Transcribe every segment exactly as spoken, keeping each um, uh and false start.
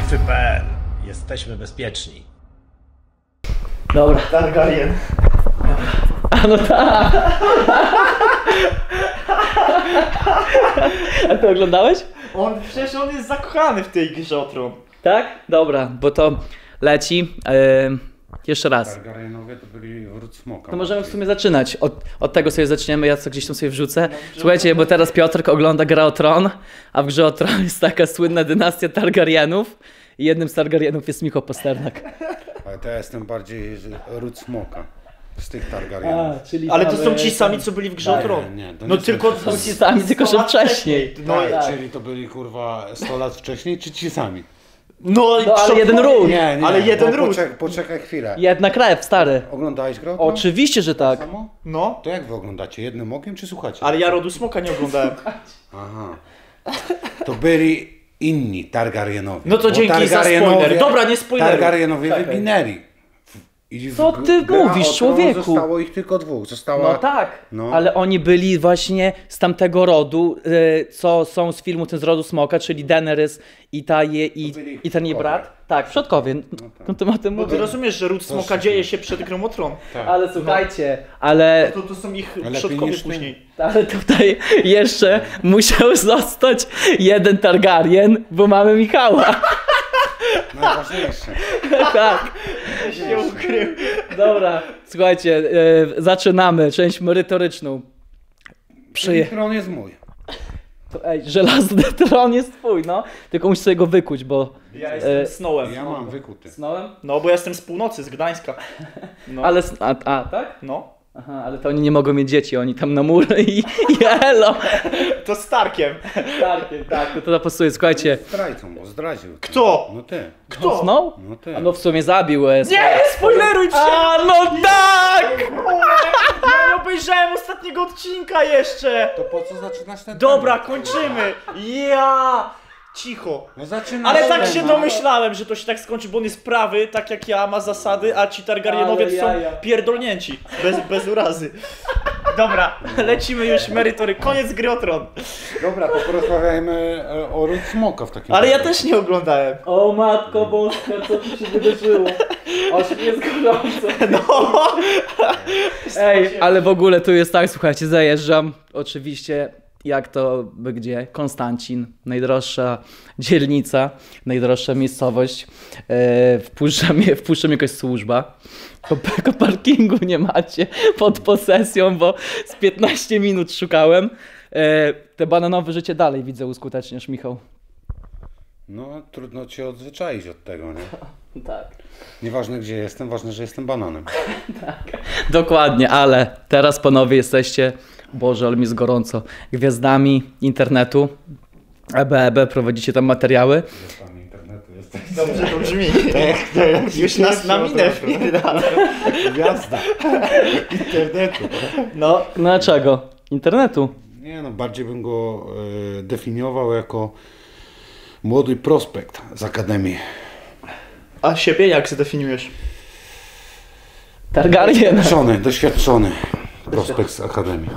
kropka p l. Jesteśmy bezpieczni. Dobra. Targaryen. A no tak. A ty oglądałeś? On, przecież on jest zakochany w tej grze o tron. Tak? Dobra, bo to leci. Yy, jeszcze raz. Targaryenowie to byli ród smoka. To możemy w sumie zaczynać. Od, od tego sobie zaczniemy, ja co gdzieś tam sobie wrzucę. Słuchajcie, bo teraz Piotrek ogląda Grę o Tron, a w Grze o Tron jest taka słynna dynastia Targaryenów i jednym z Targaryenów jest Michał Pasternak. Ale to ja jestem bardziej ród smoka. Z tych Targaryenów. czyli Ale to są ci sami, co byli w grze o tron. Nie, nie, to No nie tylko są to ci sami, tylko że wcześniej. No, No, tak. czyli to byli kurwa sto lat wcześniej, czy ci sami? no, No, ale jeden ród. Nie, nie, Ale jeden bo ród. Poczekaj, poczekaj chwilę. Jedna krew, stary. Oglądałeś grę o Tron? Oczywiście, że tak. Samo? No, To jak wy oglądacie? Jednym okiem czy słuchacie? ale ja rodu smoka nie oglądałem. Aha. To byli inni Targaryenowie. No to Bo dzięki za Targaryenowie- spoiler. Dobra, nie spoileruj. Targaryenowie Czekaj. wyginęli. I w Co ty Gra mówisz, o Tron człowieku? Zostało ich tylko dwóch. Została... No tak, No. ale oni byli właśnie z tamtego rodu, y, co są z filmu ten z rodu Smoka, czyli Daenerys i, ta je, i, To byli i ten jej przodkowie. brat. Tak, przodkowie. tak. No to o tym Bo ty mówię. rozumiesz, że ród smoka dzieje się przed grą o tron. Tak. Ale słuchajcie, ale, To, to są ich lepiej przodkowie niż ty. później. ale tutaj jeszcze musiał zostać jeden Targaryen, bo mamy Michała. Najważniejsze. Tak, Się ukrył. dobra. Słuchajcie, y, zaczynamy część merytoryczną. Przyje... Tron jest mój. To, ej, żelazny tron jest twój, no. Tylko musisz sobie go wykuć, bo... Ja jestem E, Snowem. Ja mam wykuty. Snowem? No, bo ja jestem z północy, z Gdańska. No. Ale... s- A, a, tak? No. Aha, ale to oni nie mogą mieć dzieci, oni tam na mury i, i elo. To Starkiem. Starkiem, tak, to, to pasuje, słuchajcie. Zdrajcą, bo zdradził. Kto? No ty. Kto? Snow? No ty. A no w sumie zabił. E, Nie, spoileruj się! A, no tak! Ja nie obejrzałem ostatniego odcinka jeszcze! To po co zaczynasz ten Dobra, temat? kończymy! Ja! Cicho. No zaczynasz Ale tak temat. się domyślałem, że to się tak skończy, bo on jest prawy, tak jak ja, ma zasady, a ci Targaryenowie Ale to są jaja. pierdolnięci. Bez, bez urazy. Dobra, lecimy już merytory. Koniec gry o tron. Dobra, to porozmawiajmy e, o ród smoka w takim Ale ja razie. też nie oglądałem. O matko boska, co tu się wydarzyło? Aż mi jest gorąco. No. Ej, ale w ogóle tu jest tak, słuchajcie, zajeżdżam, oczywiście, jak to by gdzie, Konstancin, najdroższa dzielnica, najdroższa miejscowość, e, wpuszcza mnie, wpuszcza mnie jakaś służba, tylko parkingu nie macie pod posesją, bo z piętnaście minut szukałem, e, te bananowe życie dalej widzę uskuteczniasz, Michał. No trudno cię odzwyczaić od tego, nie? Tak. Nieważne gdzie jestem, ważne, że jestem bananem. Dokładnie, ale teraz panowie jesteście, Boże, ale mi jest gorąco, gwiazdami internetu, E B E B, prowadzicie tam materiały. Tam internetu jesteś. Dobrze to brzmi. Już nas na minę wpierdala. Gwiazda. Internetu. No. Dlaczego? Internetu. Nie no, bardziej bym go e, definiował jako młody prospekt z Akademii. A siebie jak zdefiniujesz? Targaryen. Doświadczony, doświadczony prospekt z Akademii.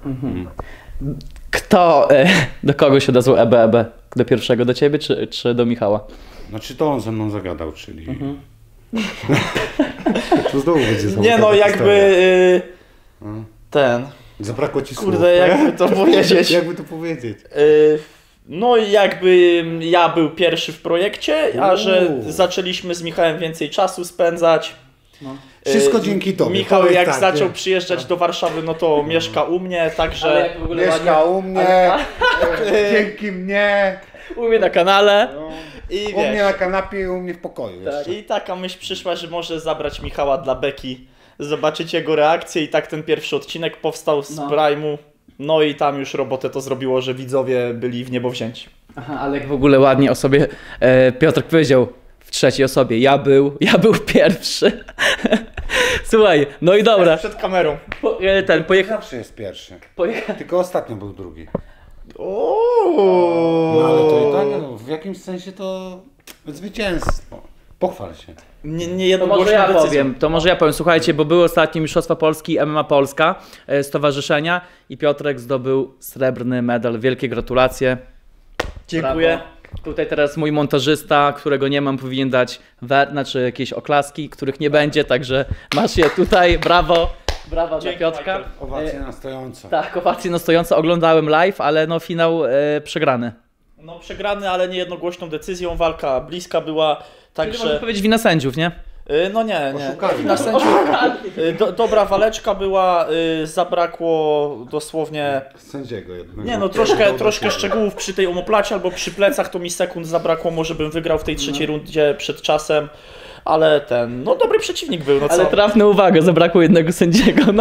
Kto, e, do kogo się odezwał E B E B? Do pierwszego, do ciebie czy, czy do Michała? Znaczy to on ze mną zagadał, czyli... To znowu będzie znowu Nie no, taka jakby... historia. y, Ten... Zabrakło ci słów. Kurde, jakby to powiedzieć. Jakby to powiedzieć. y, No jakby ja był pierwszy w projekcie, a że Uuu. zaczęliśmy z Michałem więcej czasu spędzać. Y, Wszystko dzięki tobie. Michał Powiedz jak tak, zaczął nie? przyjeżdżać do Warszawy, no to mieszka u mnie, także... w ogóle Mieszka u mnie, Ale- dzięki mnie, U mnie na kanale. no, I u mnie wiesz, na kanapie i u mnie w pokoju jeszcze. i taka myśl przyszła, że może zabrać Michała dla Beki, zobaczyć jego reakcję i tak ten pierwszy odcinek powstał z No. Prime'u. No i tam już robotę to zrobiło, że widzowie byli w niebo wzięci. Aha, ale jak w ogóle ładnie o sobie e, Piotrek powiedział w trzeciej osobie. Ja był, ja był pierwszy. Słuchaj, no i dobra. Przed kamerą. Po, e, ten, pojechał. Zawsze jest pierwszy. Pojecha... Tylko ostatnio był drugi. Ooo. No ale to i tak, no, w jakimś sensie to zwycięstwo. Pochwal się. Nie, nie To jednogłośnie może ja decyzją. powiem, to może ja powiem. Słuchajcie, bo były ostatnie Mistrzostwa Polski M M A Polska, e, Stowarzyszenia i Piotrek zdobył srebrny medal. Wielkie gratulacje. Dziękuję. Brawo. Tutaj teraz mój montażysta, którego nie mam, powinien dać wer, znaczy jakieś oklaski, których nie będzie, także masz je tutaj, brawo, brawo dla Dzięki, Piotrka. Michael. Owacje na stojąco. Tak, owacje na stojąco, oglądałem live, ale no finał e, przegrany. No przegrany, ale nie jednogłośną decyzją, walka bliska była, Czyli można także... powiedzieć wina sędziów, nie? Y, No nie, nie. Oszukali. Na sędziów, y, do, dobra waleczka była, y, zabrakło dosłownie... Sędziego jednego. Nie no, troszkę, troszkę szczegółów przy tej omoplacie albo przy plecach, to mi sekund zabrakło, może bym wygrał w tej trzeciej rundzie przed czasem, ale ten, no dobry przeciwnik był, no co? Ale trafna uwaga, zabrakło jednego sędziego, no.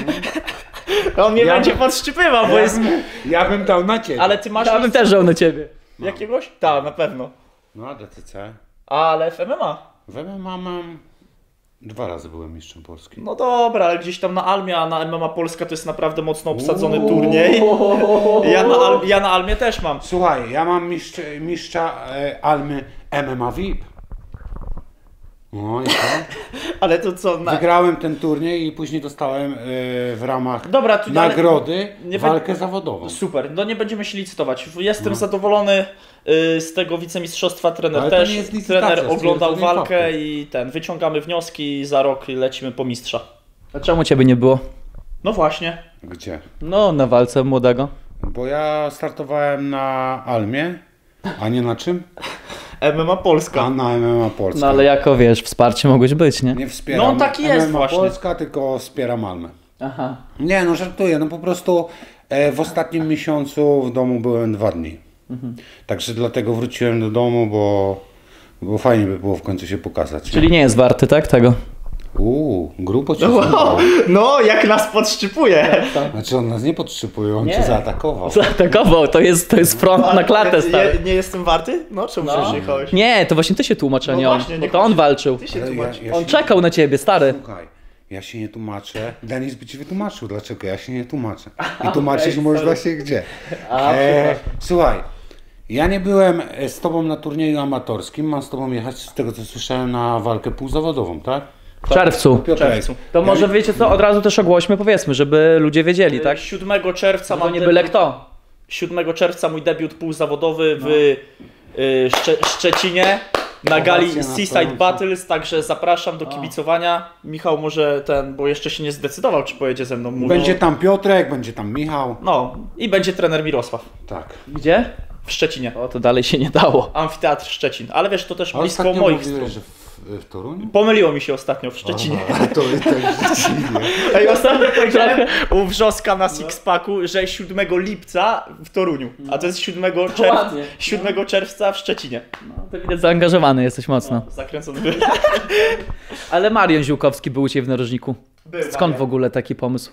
On mnie Ja będzie bym- podszczypywał, bo Ja jest... bym, ja bym dał na ciebie. Ale ty masz Ja bym też żał na ciebie. jakiegoś? Tak, na pewno. No a D C C? Ale w M M A. W M M A mam... Dwa razy byłem mistrzem Polski. No dobra, ale gdzieś tam na Almie, a na M M A Polska to jest naprawdę mocno obsadzony turniej. Ja na, Al ja na Almie też mam. Słuchaj, ja mam mistrz, mistrza e, Almy M M A V I P. No i co? Ale to co? Na... Wygrałem ten turniej i później dostałem e, w ramach Dobra, tu ale- nagrody nie walkę będzie- zawodową. Super, no nie będziemy się licytować. Jestem No. zadowolony y, z tego wicemistrzostwa, trener Ale to też. nie jest licytacja, Trener oglądał stwierdzenie walkę faktu. i ten, wyciągamy wnioski i za rok lecimy po mistrza. A czemu ciebie nie było? No właśnie. Gdzie? No, na walce młodego. Bo ja startowałem na Almie, a nie na czym? M M A Polska. A na M M A Polska. No ale jako wiesz, wsparcie mogłeś być, nie? Nie wspieram No, on taki jest M M A właśnie. Polska, tylko wspieram Almę. Aha. Nie, no żartuję, no po prostu e, w ostatnim miesiącu w domu byłem dwa dni. Mhm. Także dlatego wróciłem do domu, bo, bo fajnie by było w końcu się pokazać. Czyli nie jest warty, tak, tego? Uuu, grubo cię Wow. wow. No, jak nas podszczypuje. Znaczy on nas nie podszczypuje, on Nie. cię zaatakował. Zaatakował, to jest, to jest front na klatę, stary. Nie, nie jestem warty? No, czemu No. przyjechałeś? Nie, to właśnie ty się tłumacz, a No nie on. właśnie, Bo nie to on chodzi. walczył. Ty się Ale tłumacz. ja, ja On się, czekał na ciebie, stary. Słuchaj, ja się nie tłumaczę. Denis by ci wytłumaczył, dlaczego ja się nie tłumaczę. I tłumaczyć okej, możesz sorry. właśnie gdzie. A, E, słuchaj, ja nie byłem z tobą na turnieju amatorskim, mam z tobą jechać, z tego co słyszałem, na walkę półzawodową, tak? W czerwcu. Piotrek, czerwcu. To ja może nie- wiecie co, od razu też ogłośmy, powiedzmy, żeby ludzie wiedzieli, tak? siódmego czerwca To mam nie byle debiut- kto. siódmego czerwca mój debiut półzawodowy w y, Szcze Szczecinie na gali Owacja na Seaside stojąco. Battles, także zapraszam do kibicowania. Michał może ten, bo jeszcze się nie zdecydował, czy pojedzie ze mną. Mówi. Będzie tam Piotrek, będzie tam Michał. No i będzie trener Mirosław Tak. Gdzie? w Szczecinie. O, to dalej się nie dało. Amfiteatr Szczecin, ale wiesz, to też A blisko ostatnio moich mówiłeś, stron. że w, w Toruniu? Pomyliło mi się ostatnio w Szczecinie. A, to jest tak Szczecinie. Ej, ostatnio powiedziałem u Wrzoska na Sixpacku, że siódmego lipca w Toruniu, a to jest siódmego, czerw ładnie. siódmego czerwca w Szczecinie. No, to widać zaangażowany jesteś mocno. Zakręcony. Ale Marian Ziółkowski był u ciebie w narożniku. Był, Skąd Marian. w ogóle taki pomysł?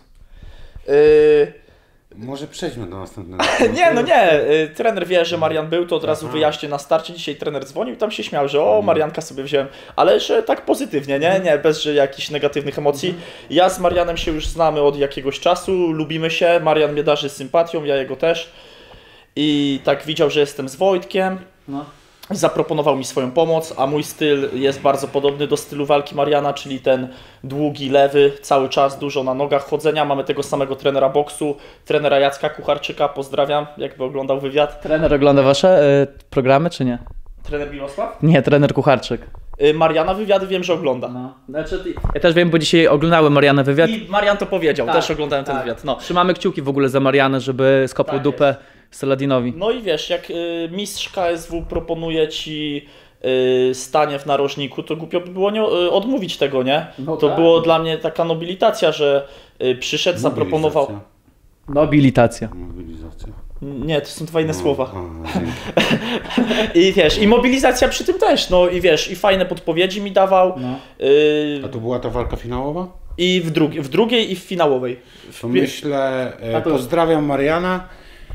Yy, Może przejdźmy do następnego. nie, no nie. Yy, trener wie, że Marian był, to od razu wyjaśnię na starcie. Dzisiaj trener dzwonił i tam się śmiał, że o, Marianka sobie wziąłem. Ale że tak pozytywnie, nie? Nie, bez że jakichś negatywnych emocji. Ja z Marianem się już znamy od jakiegoś czasu, lubimy się. Marian mnie darzy sympatią, ja jego też. I tak widział, że jestem z Wojtkiem. No. Zaproponował mi swoją pomoc, a mój styl jest bardzo podobny do stylu walki Mariana, czyli ten długi, lewy, cały czas dużo na nogach chodzenia. Mamy tego samego trenera boksu, trenera Jacka Kucharczyka, pozdrawiam, jakby oglądał wywiad. Trener ogląda wasze y, programy, czy nie? Trener Mirosław? Nie, trener Kucharczyk. Y, Mariana wywiady wiem, że ogląda. No. Znaczy, ty... Ja też wiem, bo dzisiaj oglądałem Mariana wywiad. I Marian to powiedział, Tak, też oglądałem ten tak. wywiad. No. Trzymamy kciuki w ogóle za Marianę, żeby skopał Tak dupę Saladinowi. no i wiesz, jak y, mistrz K S W proponuje ci y, stanie w narożniku, to głupio by było nie, y, odmówić tego, nie? No to tak. było dla mnie taka nobilitacja, że y, przyszedł, zaproponował... Nobilitacja. Mobilizacja. Nie, to są dwa inne słowa. A, dzięki. I wiesz, i mobilizacja przy tym też, no i wiesz, i fajne podpowiedzi mi dawał. No. Y, A to była ta walka finałowa? I w, drugi, w drugiej i w finałowej. W To pie- myślę, e, A to- pozdrawiam Mariana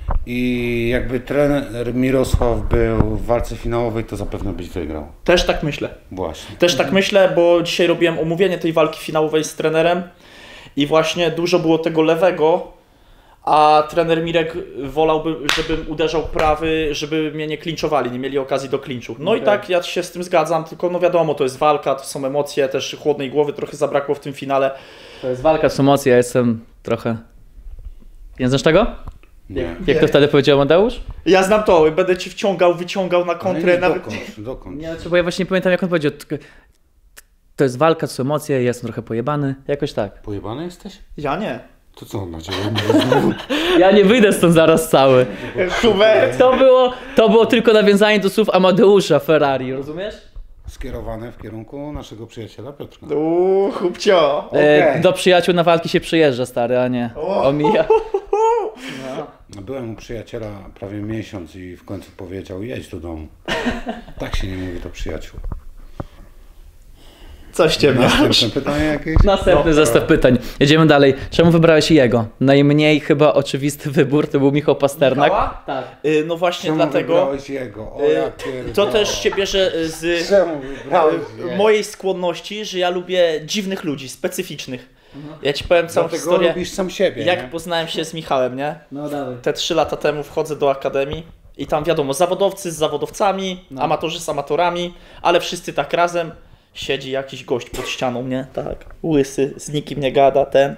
i jakby trener Mirosław był w walce finałowej, to zapewne byś wygrał. Też tak myślę. Właśnie. Też tak myślę, bo dzisiaj robiłem omówienie tej walki finałowej z trenerem i właśnie dużo było tego lewego, a trener Mirek wolałby, żebym uderzał prawy, żeby mnie nie klinczowali, nie mieli okazji do klinczu. No i Okej. tak, ja się z tym zgadzam, tylko no wiadomo, to jest walka, to są emocje, też chłodnej głowy trochę zabrakło w tym finale. To jest walka z emocją, ja jestem trochę... Nie znasz tego? Nie. Jak to wtedy powiedział Amadeusz? Ja znam to, będę ci wciągał, wyciągał na Ale kontrę, nie, nawet... dokąd, dokąd? Nie, znaczy, bo ja właśnie nie pamiętam jak on powiedział. tylko- To jest walka, to są emocje, ja jestem trochę pojebany. Jakoś tak. Pojebany jesteś? Ja nie. To co on na ciebie mówi znowu? Ja nie wyjdę stąd zaraz cały. Hubert! To było, to było tylko nawiązanie do słów Amadeusza Ferrari, rozumiesz? Skierowane w kierunku naszego przyjaciela Piotrka. Uuu, chłopcio. E, Okej. do przyjaciół na walki się przyjeżdża, stary, a nie omija. Byłem u przyjaciela prawie miesiąc i w końcu powiedział, jedź do domu. Tak się nie mówi do przyjaciół. Coś cię miał. Następne pytanie jakieś? Następny zestaw pytań. Jedziemy dalej. Czemu wybrałeś jego? Najmniej chyba oczywisty wybór to był Michał Pasternak. Michała? Tak. Y, No właśnie Czemu dlatego... wybrałeś jego? O, ja y, pierdolę. To też się bierze y, z Czemu wybrałeś y, jego? mojej skłonności, że ja lubię dziwnych ludzi, specyficznych. Ja ci powiem całą Dlatego historię, lubisz sam siebie, jak nie? poznałem się z Michałem, nie? No dawaj. Te trzy lata temu wchodzę do akademii i tam wiadomo, zawodowcy z zawodowcami, No. amatorzy z amatorami, ale wszyscy tak razem. Siedzi jakiś gość pod ścianą, nie? Tak, łysy, z nikim nie gada, ten.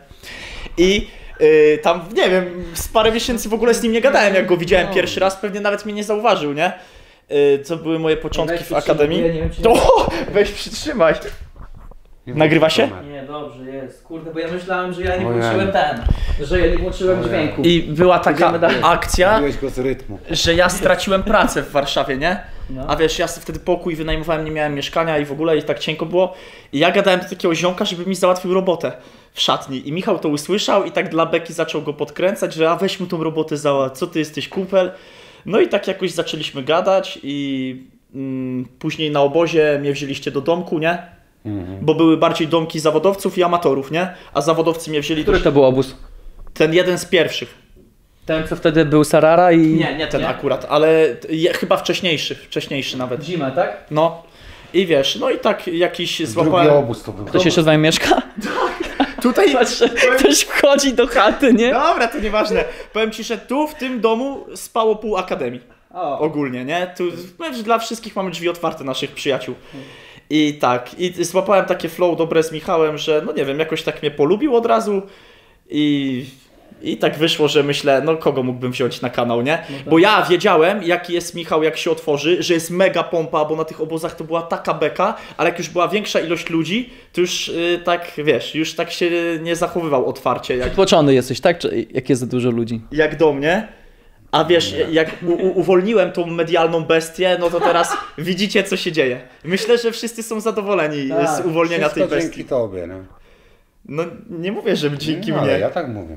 I y, tam, nie wiem, z parę miesięcy w ogóle z nim nie gadałem, jak go widziałem No. pierwszy raz, pewnie nawet mnie nie zauważył, nie? Y, co były moje początki Weź w akademii. przytrzymaj, ja nie wiem, czy- To, weź przytrzymaj. Nie Nagrywa się? kamer. Nie, dobrze, jest. Kurde, bo ja myślałem, że ja nie Ojej. włączyłem ten. Że ja nie włączyłem Ojej. dźwięku. I była taka Idziemy dalej. akcja, Wybiłeś go z rytmu. że ja straciłem pracę w Warszawie, nie? No. A wiesz, ja sobie wtedy pokój wynajmowałem, nie miałem mieszkania i w ogóle i tak cienko było. I ja gadałem do takiego ziomka, żeby mi załatwił robotę w szatni. I Michał to usłyszał i tak dla beki zaczął go podkręcać, że a weź mu tą robotę załatw, co ty jesteś kupel. No i tak jakoś zaczęliśmy gadać i mm, później na obozie mnie wzięliście do domku, nie? Mhm. Bo były bardziej domki zawodowców i amatorów, nie? A zawodowcy mnie wzięli Który do... to był obóz? Ten jeden z pierwszych. Ten, co wtedy był Sarara i... Nie, nie ten akurat, ale je, chyba wcześniejszy, wcześniejszy nawet. Zimę, tak? No i wiesz, no i tak jakiś Drugi złapałem... obóz to był. Ktoś jeszcze z wami mieszka? Tutaj... Patrz, ktoś wchodzi do chaty, nie? Dobra, to nieważne. Powiem ci, że tu w tym domu spało pół akademii. O. Ogólnie, nie? Tu no, dla wszystkich mamy drzwi otwarte, naszych przyjaciół. I tak, i złapałem takie flow dobre z Michałem, że no nie wiem, jakoś tak mnie polubił od razu i... I tak wyszło, że myślę, no kogo mógłbym wziąć na kanał, nie? Bo ja wiedziałem, jaki jest Michał, jak się otworzy, że jest mega pompa, bo na tych obozach to była taka beka, ale jak już była większa ilość ludzi, to już yy, tak, wiesz, już tak się nie zachowywał otwarcie, jak, Przytłoczony jesteś, tak? Czy jak jest za dużo ludzi? jak do mnie. A wiesz, jak u, u, uwolniłem tą medialną bestię, no to teraz widzicie, co się dzieje. Myślę, że wszyscy są zadowoleni Tak, z uwolnienia tej Wszystko bestii. dzięki tobie, no. No nie mówię, że dzięki no, mnie. ale ja tak mówię.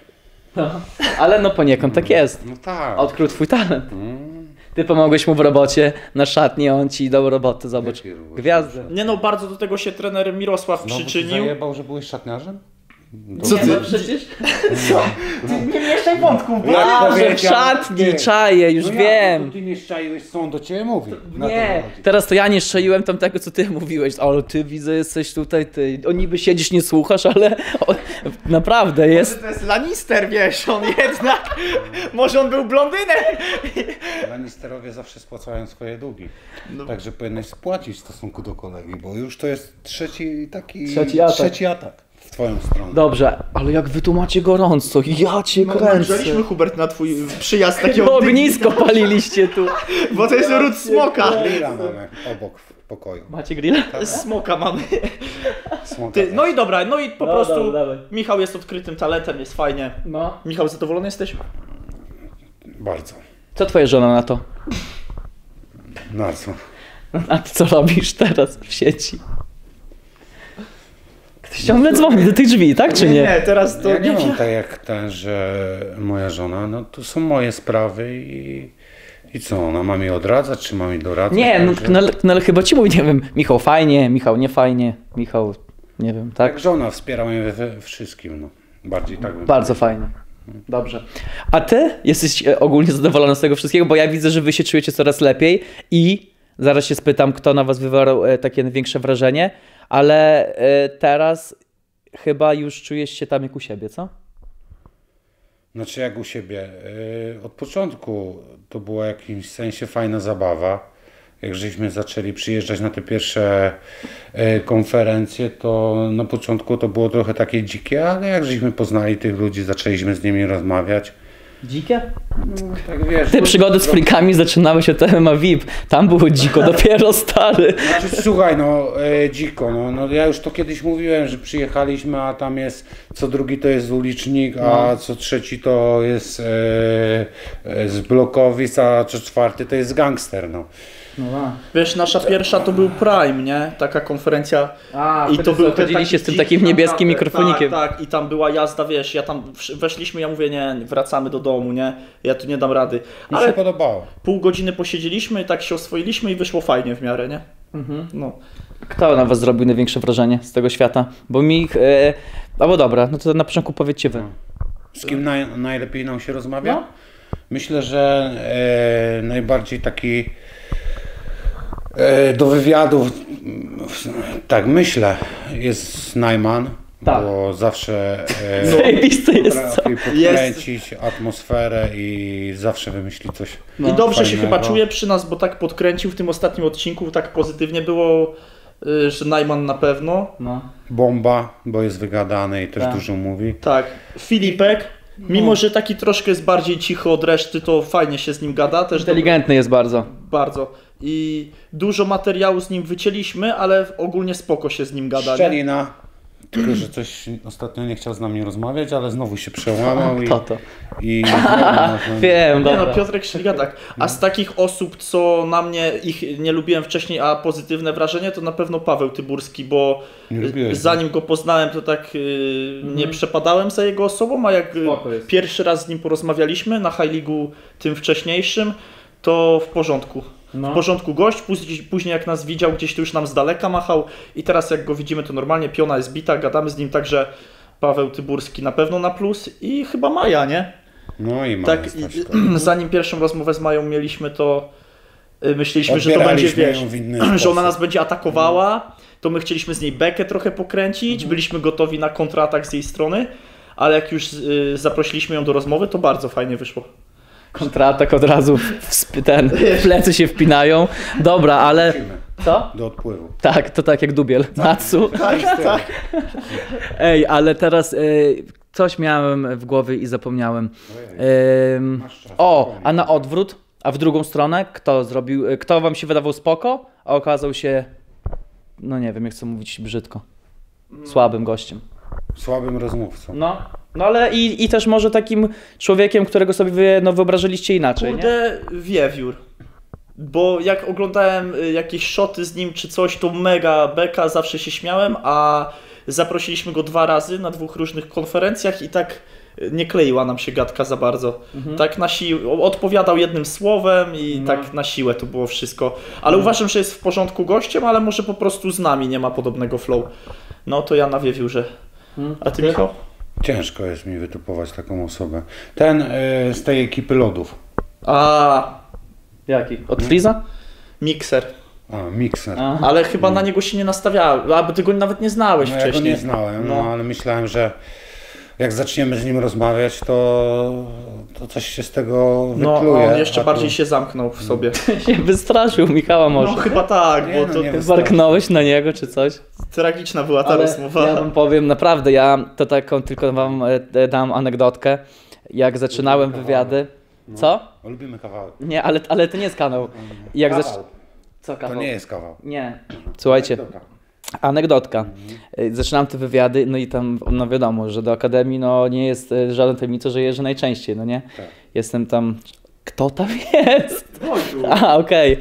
Ale no poniekąd tak jest. No tak. Odkrył twój talent. Mm. Ty pomogłeś mu w robocie na szatni, on ci dał robotę, zobacz. Jakie robot? Gwiazdę. Nie no, bardzo do tego się trener Mirosław Znowu ci przyczynił. zajebał, że byłeś szatniarzem? Co Nie, ty? no przecież... Co? Ty nie mieszaj wątków, bo... Jak A, że w powiedział, szatni, ty. czaję, już No jak, wiem. to ty nie szczaiłeś, co on do ciebie mówi. Na to Nie, chodzi. teraz to ja nie strzeliłem tam tego, co ty mówiłeś, ale ty widzę, jesteś tutaj, ty, o niby siedzisz, nie słuchasz, ale o, naprawdę jest. To jest Lannister, wiesz, on jednak... Może on był blondynem? Lannisterowie zawsze spłacają swoje długi. No. Także powinieneś spłacić w stosunku do kolegi, bo już to jest trzeci taki... Trzeci atak. Trzeci atak w twoją stronę. Dobrze, ale jak wy tu macie gorąco, ja cię kręcę. Grzeliśmy, Hubert, na twój przyjazd takiego... Bo ognisko paliliście tu. Bo to jest ród smoka. Grilla mamy obok w pokoju. Macie grilla? Smoka mamy. Smoka Ty, też. no i dobra, no i po No, prostu dobra, dawaj. Michał jest odkrytym talentem, jest fajnie. No. Michał, zadowolony jesteś? Bardzo. Co twoja żona na to? Na co? A ty co robisz teraz w sieci? Ktoś ciągle dzwoni do tych drzwi, tak czy nie? teraz to Ja nie, nie wiem. mam tak jak ten, że moja żona, no to są moje sprawy i, i co, ona ma mi odradzać, czy ma mi doradzać? Nie, no, Także- no, ale- no ale chyba ci mówi, nie wiem, Michał fajnie, Michał nie fajnie, Michał, nie wiem, tak? Jak żona wspiera mnie we, we wszystkim, no. Bardziej tak bym Bardzo fajnie. Dobrze. A ty jesteś e, ogólnie zadowolony z tego wszystkiego, bo ja widzę, że wy się czujecie coraz lepiej i zaraz się spytam, kto na was wywarł e, takie największe wrażenie, ale e, teraz chyba już czujesz się tam jak u siebie, co? Znaczy jak u siebie. Yy, od początku to była w jakimś sensie fajna zabawa. Jak żeśmy zaczęli przyjeżdżać na te pierwsze yy, konferencje, to na początku to było trochę takie dzikie, ale jak żeśmy poznali tych ludzi, zaczęliśmy z nimi rozmawiać, Dzikie? No, tak wiesz. Te przygody z frikami zaczynały się od M M A V I P. Tam było dziko, dopiero stary. Znaczy, słuchaj, no e, dziko, no, no ja już to kiedyś mówiłem, że przyjechaliśmy, a tam jest, co drugi to jest ulicznik, a No. co trzeci to jest e, e, z blokowic, a co czwarty to jest gangster, no. No, Wiesz, nasza pierwsza to był Prime, nie? Taka konferencja. a, I to był ten chodziliście taki z tym dziki takim niebieskim naprawdę, mikrofonikiem. Tak, tak, i tam była jazda, wiesz, ja tam wsz- weszliśmy, ja mówię, nie, wracamy do domu, nie? Ja tu nie dam rady. Mi się Ale podobało. pół godziny posiedzieliśmy, tak się oswoiliśmy i wyszło fajnie w miarę, nie? Mhm. No. Kto na was zrobił największe wrażenie z tego świata? Bo mi... E, albo dobra, no to na początku powiedzcie wy. Z kim naj, najlepiej nam się rozmawia? No. Myślę, że e, najbardziej taki e, do wywiadów, mm, tak myślę, jest Najman, Tak. bo zawsze e, Zajebiste jest co? potrafi podkręcić atmosferę i zawsze wymyśli coś. No, I dobrze się fajnego. chyba czuje przy nas, bo tak podkręcił w tym ostatnim odcinku, tak pozytywnie było, y, że Najman na pewno. No. Bomba, bo jest wygadany i też Tak. dużo mówi. Tak, Filipek, mimo No. że taki troszkę jest bardziej cichy od reszty, to fajnie się z nim gada, też Inteligentny jest bardzo. bardzo. I dużo materiału z nim wycięliśmy, ale ogólnie spoko się z nim gada, nie? Szczelina, tylko że coś ostatnio nie chciał z nami rozmawiać, ale znowu się przełamał i, Kto to? i znowu można- Wiem, Nie no, dobra. Piotrek Szliga tak. A z takich osób, co na mnie, ich nie lubiłem wcześniej, a pozytywne wrażenie, to na pewno Paweł Tyburski, bo Nie lubiłeś, zanim go poznałem, to tak y, nie przepadałem za jego osobą, a jak y, Spoko jest. pierwszy raz z nim porozmawialiśmy na High League'u tym wcześniejszym, to w porządku. No. W porządku gość, później, później jak nas widział, gdzieś tu już nam z daleka machał i teraz jak go widzimy, to normalnie piona jest bita, gadamy z nim, także Paweł Tyburski na pewno na plus i chyba Maja, nie? No i Tak, mamy i, Staśka. zanim pierwszą rozmowę z Mają mieliśmy, to y, myśleliśmy, że to Odbieraliśmy będzie, wiesz, ją w inny że ona sposób. nas będzie atakowała, to my chcieliśmy z niej bekę trochę pokręcić, byliśmy gotowi na kontratak z jej strony, ale jak już y, zaprosiliśmy ją do rozmowy, to bardzo fajnie wyszło. Kontratak od razu w, w, sp- ten, w plecy się wpinają. Dobra, ale... Wrócimy Co? do odpływu. Tak, to tak jak Dubiel. Natsu. Tak, tak. Ej, ale teraz y, coś miałem w głowie i zapomniałem. Ym, Masz czas, o, spokojnie. a na odwrót, a w drugą stronę, kto zrobił, y, kto wam się wydawał spoko, a okazał się, no nie wiem, jak chcę mówić brzydko, słabym gościem. Słabym rozmówcą. No, no ale i, i też może takim człowiekiem, którego sobie wy, no, wyobrażaliście inaczej, nie? Kurde, wiewiór. Bo jak oglądałem y, jakieś szoty z nim czy coś, to mega beka, zawsze się śmiałem, a zaprosiliśmy go dwa razy na dwóch różnych konferencjach i tak y, nie kleiła nam się gadka za bardzo. Tak na siłę, odpowiadał jednym słowem i No. tak na siłę to było wszystko. Ale uważam, że jest w porządku gościem, ale może po prostu z nami nie ma podobnego flow. No to ja na wiewiórze. A ty, Michał? Ciężko jest mi wytypować taką osobę. Ten y, z tej ekipy lodów. A, Jaki? Od Freeza? mikser. A, Mixer. A. Ale chyba na niego się nie nastawiałem, albo ty go nawet nie znałeś No, ja go wcześniej. nie znałem, no. No. ale myślałem, że jak zaczniemy z nim rozmawiać, to, to coś się z tego No, wykluje. on jeszcze a bardziej tu- się zamknął w sobie. się wystraszył Michała może. No chyba tak, Nie, bo no, to nie. Warknąłeś na niego czy coś? tragiczna była ta Ale rozmowa. ja wam powiem, naprawdę, ja to taką tylko wam e, dam anegdotkę. Jak zaczynałem wywiady... Co? O, lubimy kawałek. Nie, ale, ale to nie jest kanał. Jak zac... Kawał. Co To kawał? nie jest kawał. Nie. Słuchajcie, Dobra. anegdotka. Y, Zaczynam te wywiady, no i tam, no wiadomo, że do Akademii no nie jest y, żaden tajemnicą, że jeżdżę najczęściej, no nie? Tak. Jestem tam... Kto tam jest? Wojciu. A, okej.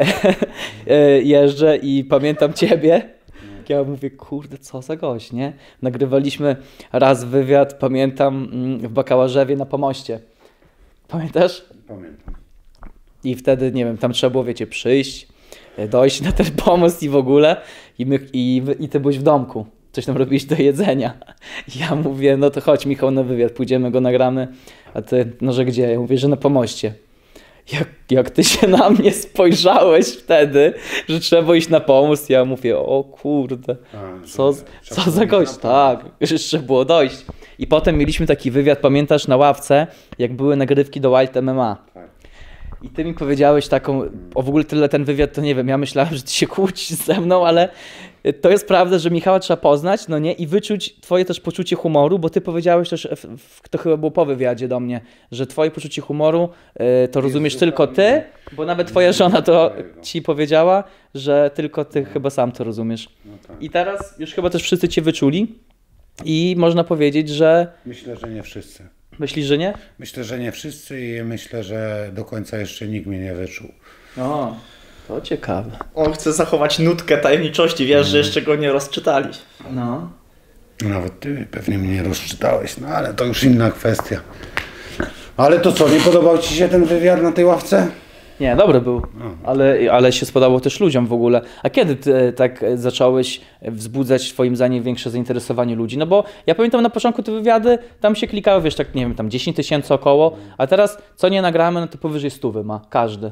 Y, Jeżdżę i pamiętam ciebie. Ja mówię, kurde, co za gość, nie? Nagrywaliśmy raz wywiad, pamiętam, mm, w Bakałarzewie na Pomoście. Pamiętasz? Pamiętam. I wtedy, nie wiem, tam trzeba było, wiecie, przyjść, e, dojść na ten pomost i w ogóle. I, my, i, wy- i ty byłeś w domku. Coś tam robiłeś do jedzenia. Ja mówię, no to chodź Michał na wywiad, pójdziemy, go nagramy. A ty, no że gdzie? Ja mówię, że na pomoście. Jak, jak ty się na mnie spojrzałeś wtedy, że trzeba iść na pomost, ja mówię, o kurde, A, co, że- co że- za gość, tak, że jeszcze było dojść. I potem mieliśmy taki wywiad, pamiętasz, na ławce, jak były nagrywki do Wild M M A. Tak. I ty mi powiedziałeś taką, o w ogóle tyle ten wywiad, to nie wiem, ja myślałem, że ty się kłócisz ze mną, ale to jest prawda, że Michała trzeba poznać, no nie, i wyczuć twoje też poczucie humoru, bo ty powiedziałeś też, w, w, to chyba było po wywiadzie do mnie, że twoje poczucie humoru y, to rozumiesz tylko ty, bo nawet twoja żona to ci powiedziała, że tylko ty chyba sam to rozumiesz. I teraz już chyba też wszyscy cię wyczuli i można powiedzieć, że... Myślę, że nie wszyscy. Myślisz, że nie? Myślę, że nie wszyscy i myślę, że do końca jeszcze nikt mnie nie wyczuł. O, to ciekawe. On chce zachować nutkę tajemniczości, wiesz, że jeszcze go nie rozczytali. No. Nawet ty pewnie mnie rozczytałeś, no ale to już inna kwestia. Ale to co, nie podobał ci się ten wywiad na tej ławce? Nie, dobry był, ale, ale się spodobało też ludziom w ogóle. A kiedy ty tak zacząłeś wzbudzać twoim zdaniem większe zainteresowanie ludzi? No bo ja pamiętam na początku te wywiady, tam się klikało, wiesz, tak nie wiem, tam dziesięć tysięcy około, a teraz co nie nagramy, no to powyżej stówy ma, każdy.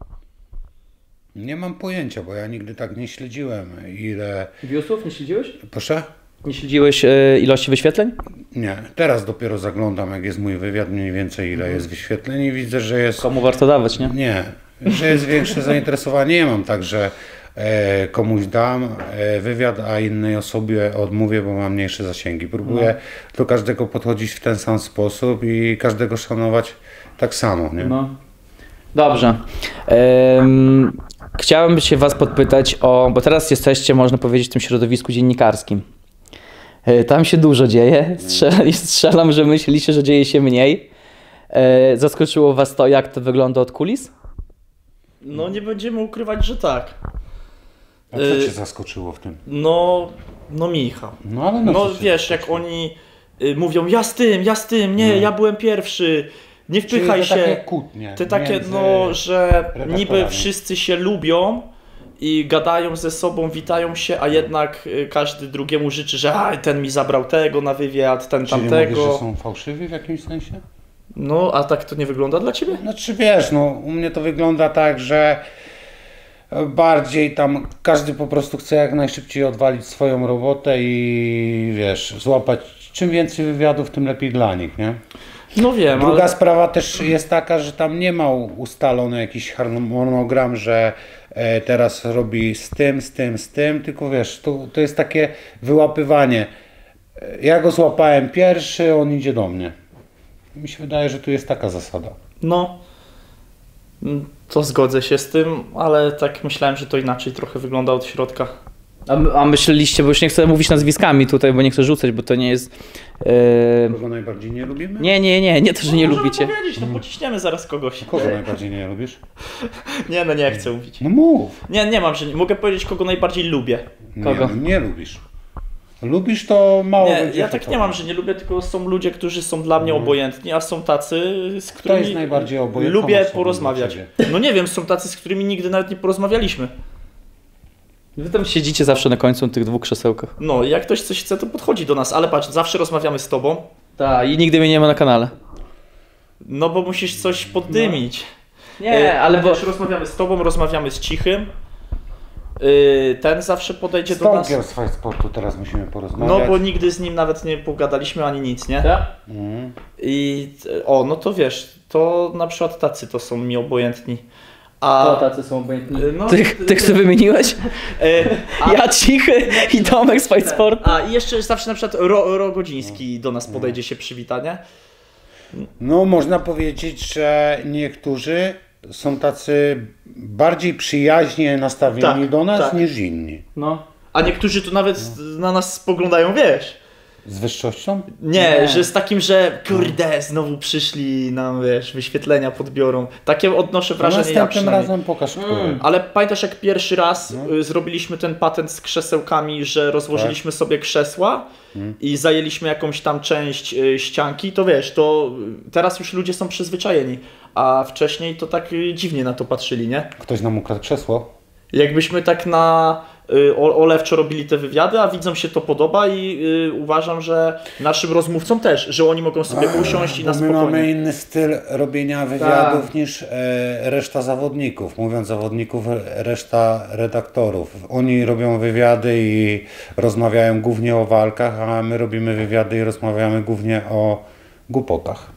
Nie mam pojęcia, bo ja nigdy tak nie śledziłem, ile... Viewsów nie śledziłeś? Proszę? Nie śledziłeś y, ilości wyświetleń? Nie, teraz dopiero zaglądam, jak jest mój wywiad, mniej więcej ile jest wyświetleń i widzę, że jest... Komu warto dawać, nie? Nie, że jest większe zainteresowanie. Nie mam tak, że e, komuś dam e, wywiad, a innej osobie odmówię, bo mam mniejsze zasięgi. Próbuję no. do każdego podchodzić w ten sam sposób i każdego szanować tak samo, nie? No. Dobrze. Ym, chciałem się was podpytać o, bo teraz jesteście, można powiedzieć, w tym środowisku dziennikarskim. Tam się dużo dzieje. Strzelam, strzelam, że myślicie, że dzieje się mniej. Zaskoczyło was to, jak to wygląda od kulis? No nie będziemy ukrywać, że tak. A co cię zaskoczyło w tym? No, no Michał. No, ale no, no wiesz, jak oni y, mówią, ja z tym, ja z tym, nie, no. ja byłem pierwszy, nie wpychaj Czyli te się. Takie kłótnie te takie, no, że niby wszyscy się lubią i gadają ze sobą, witają się, a jednak każdy drugiemu życzy, że a, ten mi zabrał tego na wywiad, ten Czyli tamtego. Mówisz, że są fałszywi w jakimś sensie? No, a tak to nie wygląda dla ciebie? Znaczy wiesz, no u mnie to wygląda tak, że bardziej tam każdy po prostu chce jak najszybciej odwalić swoją robotę i wiesz, złapać czym więcej wywiadów, tym lepiej dla nich, nie? No wiem, Druga ale... sprawa też jest taka, że tam nie ma ustalony jakiś harmonogram, że e, teraz robi z tym, z tym, z tym, tylko wiesz, to, to jest takie wyłapywanie. Ja go złapałem pierwszy, on idzie do mnie. Mi się wydaje, że tu jest taka zasada. No, to zgodzę się z tym, ale tak myślałem, że to inaczej trochę wygląda od środka. A, a myśleliście, bo już nie chcę mówić nazwiskami tutaj, bo nie chcę rzucać, bo to nie jest... Yy... Kogo najbardziej nie lubimy? Nie, nie, nie, nie to, że no, nie możemy lubicie. powiedzieć, no pociśniemy zaraz kogoś. Kogo najbardziej nie lubisz? Nie, no nie chcę mówić. No mów. Nie, nie mam, że nie. Mogę powiedzieć, kogo najbardziej lubię. Kogo? Nie, no nie lubisz. Lubisz to mało Nie, będzie ja tak nie mam, że nie lubię, tylko są ludzie, którzy są dla mnie obojętni, a są tacy, z którymi jest najbardziej obojętną lubię osobą porozmawiać. dla No nie wiem, są tacy, z którymi nigdy nawet nie porozmawialiśmy. Wy tam siedzicie zawsze na końcu tych dwóch krzesełkach. No, jak ktoś coś chce, to podchodzi do nas, ale patrz, zawsze rozmawiamy z tobą. Tak, i nigdy mnie nie ma na kanale. No bo musisz coś poddymić. No. Nie, ale bo... Też rozmawiamy z tobą, rozmawiamy z Cichym. Yy, ten zawsze podejdzie do nas. Z Fight Sportu teraz musimy porozmawiać. No bo nigdy z nim nawet nie pogadaliśmy ani nic, nie? Tak? Mhm. I o, no to wiesz, to na przykład tacy to są mi obojętni. A O, tacy są obojętni. No, tych, tych, co wymieniłeś? e, a, Ja, Cichy i Tomek z Fight Sport. a i jeszcze zawsze na przykład Ro, Rogodziński do nas podejdzie, się przywita, nie? No można powiedzieć, że niektórzy są tacy bardziej przyjaźnie nastawieni Tak, do nas tak. niż inni. No. A niektórzy tu nawet na nas spoglądają, wiesz? Z wyższością? Nie, Nie. że z takim, że kurde, znowu przyszli nam, wiesz, wyświetlenia podbiorą. Takie odnoszę To wrażenie ja następnym przynajmniej. razem pokaż, który. Mm. Ale pamiętasz, jak pierwszy raz No. y, zrobiliśmy ten patent z krzesełkami, że rozłożyliśmy sobie krzesła Mm. i zajęliśmy jakąś tam część y, ścianki, to wiesz, to y, teraz już ludzie są przyzwyczajeni, a wcześniej to tak y, dziwnie na to patrzyli, nie? Ktoś nam ukradł krzesło. Jakbyśmy tak na y, o- olewczo robili te wywiady, a widzom się to podoba i y, uważam, że naszym rozmówcom też, że oni mogą sobie usiąść i Bo na my mamy spokojnie. inny styl robienia wywiadów niż e, reszta zawodników. Mówiąc zawodników, reszta redaktorów. Oni robią wywiady i rozmawiają głównie o walkach, a my robimy wywiady i rozmawiamy głównie o głupotach.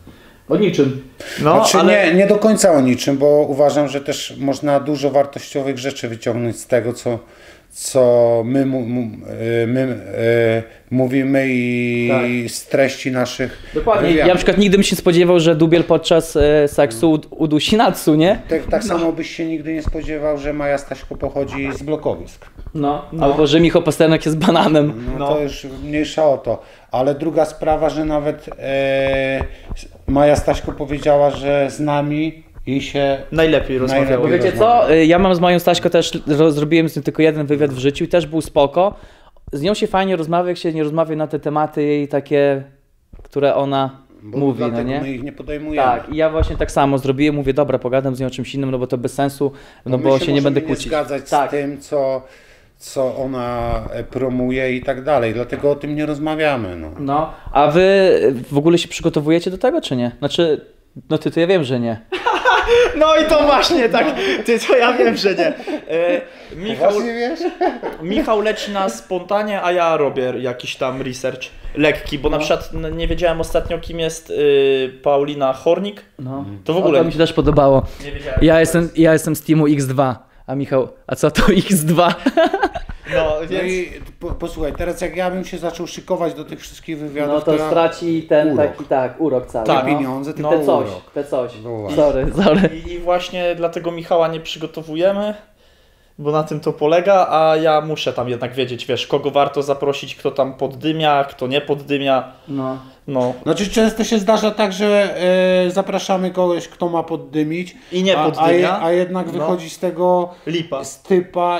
O niczym. No, Znaczy ale... nie, nie do końca o niczym, bo uważam, że też można dużo wartościowych rzeczy wyciągnąć z tego, co, co my, mu, mu, my e, mówimy i Tak. z treści naszych Dokładnie. wywiadów. Ja na przykład nigdy bym się nie spodziewał, że Dubiel podczas e, seksu ud- udusi Natsu, nie? Tak, tak samo byś się nigdy nie spodziewał, że Maja Staśko pochodzi z blokowisk. No. Albo że Michał Pasternak jest bananem. No, No. to już mniejsza o to. Ale druga sprawa, że nawet e, Maja Staśko powiedziała, że z nami i się Najlepiej rozmawiało. Bo Najlepiej. wiecie co, Y, ja mam z moją Staśko też, ro- zrobiłem z nią tylko jeden wywiad w życiu i też był spoko. Z nią się fajnie rozmawia, jak się nie rozmawia na te tematy jej takie, które ona bo mówi, no dlatego nie? my ich nie podejmujemy. Tak, i ja właśnie tak samo zrobiłem, mówię, dobra, pogadam z nią o czymś innym, no bo to bez sensu, no My bo się nie możemy będę nie kłócić. zgadzać Tak. z tym, co, co ona e, promuje i tak dalej. Dlatego o tym nie rozmawiamy. No. No, a wy w ogóle się przygotowujecie do tego, czy nie? Znaczy, no ty to ja wiem, że nie. No i to właśnie tak, ty to ja wiem, że nie. E, Michał, Właśnie wiesz? Michał leci na spontanie, a ja robię jakiś tam research lekki, bo na przykład n- nie wiedziałem ostatnio, kim jest y, Paulina Hornik. No. To w ogóle O, to mi się też podobało. nie wiedziałem. Ja jestem, ja jestem z teamu X dwa, a Michał, a co to X dwa? No, No więc... i po, posłuchaj, teraz jak ja bym się zaczął szykować do tych wszystkich wywiadów, No to ja- straci ten urok. taki, tak, urok cały. Tak, nie no. pieniądze, tylko Te coś, urok. te coś. No właśnie. Sorry, sorry. I, I właśnie dlatego Michała nie przygotowujemy, bo na tym to polega, a ja muszę tam jednak wiedzieć, wiesz, kogo warto zaprosić, kto tam poddymia, kto nie poddymia. No. No. Znaczy często się zdarza tak, że e, zapraszamy kogoś, kto ma poddymić I nie a, a, poddymia. je, a jednak No. wychodzi z tego Lipa. z typa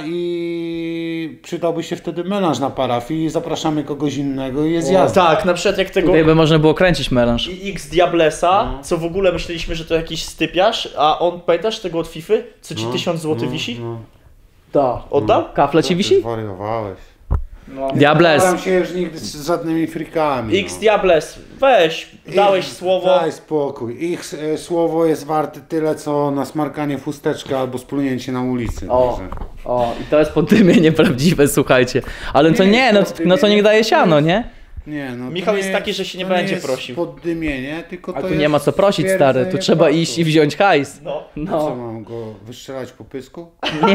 i przydałby się wtedy melanż na parafii i zapraszamy kogoś innego i jest jazda. Tak, na przykład jak tego Tutaj by można było kręcić melanż. i X Diablesa, co w ogóle myśleliśmy, że to jakiś stypiarz, a on, pamiętasz tego od Fify? Co ci tysiąc złotych wisi? No, To. Oddał? Kafle ci wisi? Zwariowałeś. No. Diables. Nie się już nigdy z żadnymi frikami. X no. Diables, weź, dałeś Ich- słowo. Daj spokój. Ich e, słowo jest warte tyle, co nasmarkanie chusteczka albo splunięcie na ulicy. O, Także. o, i to jest poddymienie prawdziwe, słuchajcie. Ale to Nie nie, jest no, no to poddymienie, niech daje to siano, jest- nie? Nie, no, to Michał nie jest taki, że się nie to będzie jest prosił. poddymienie, tylko A to tu jest nie ma co prosić, stary, tu stwierdzenie trzeba faktu. iść i wziąć hajs. No. Co, No, mam go wystrzelać po pysku?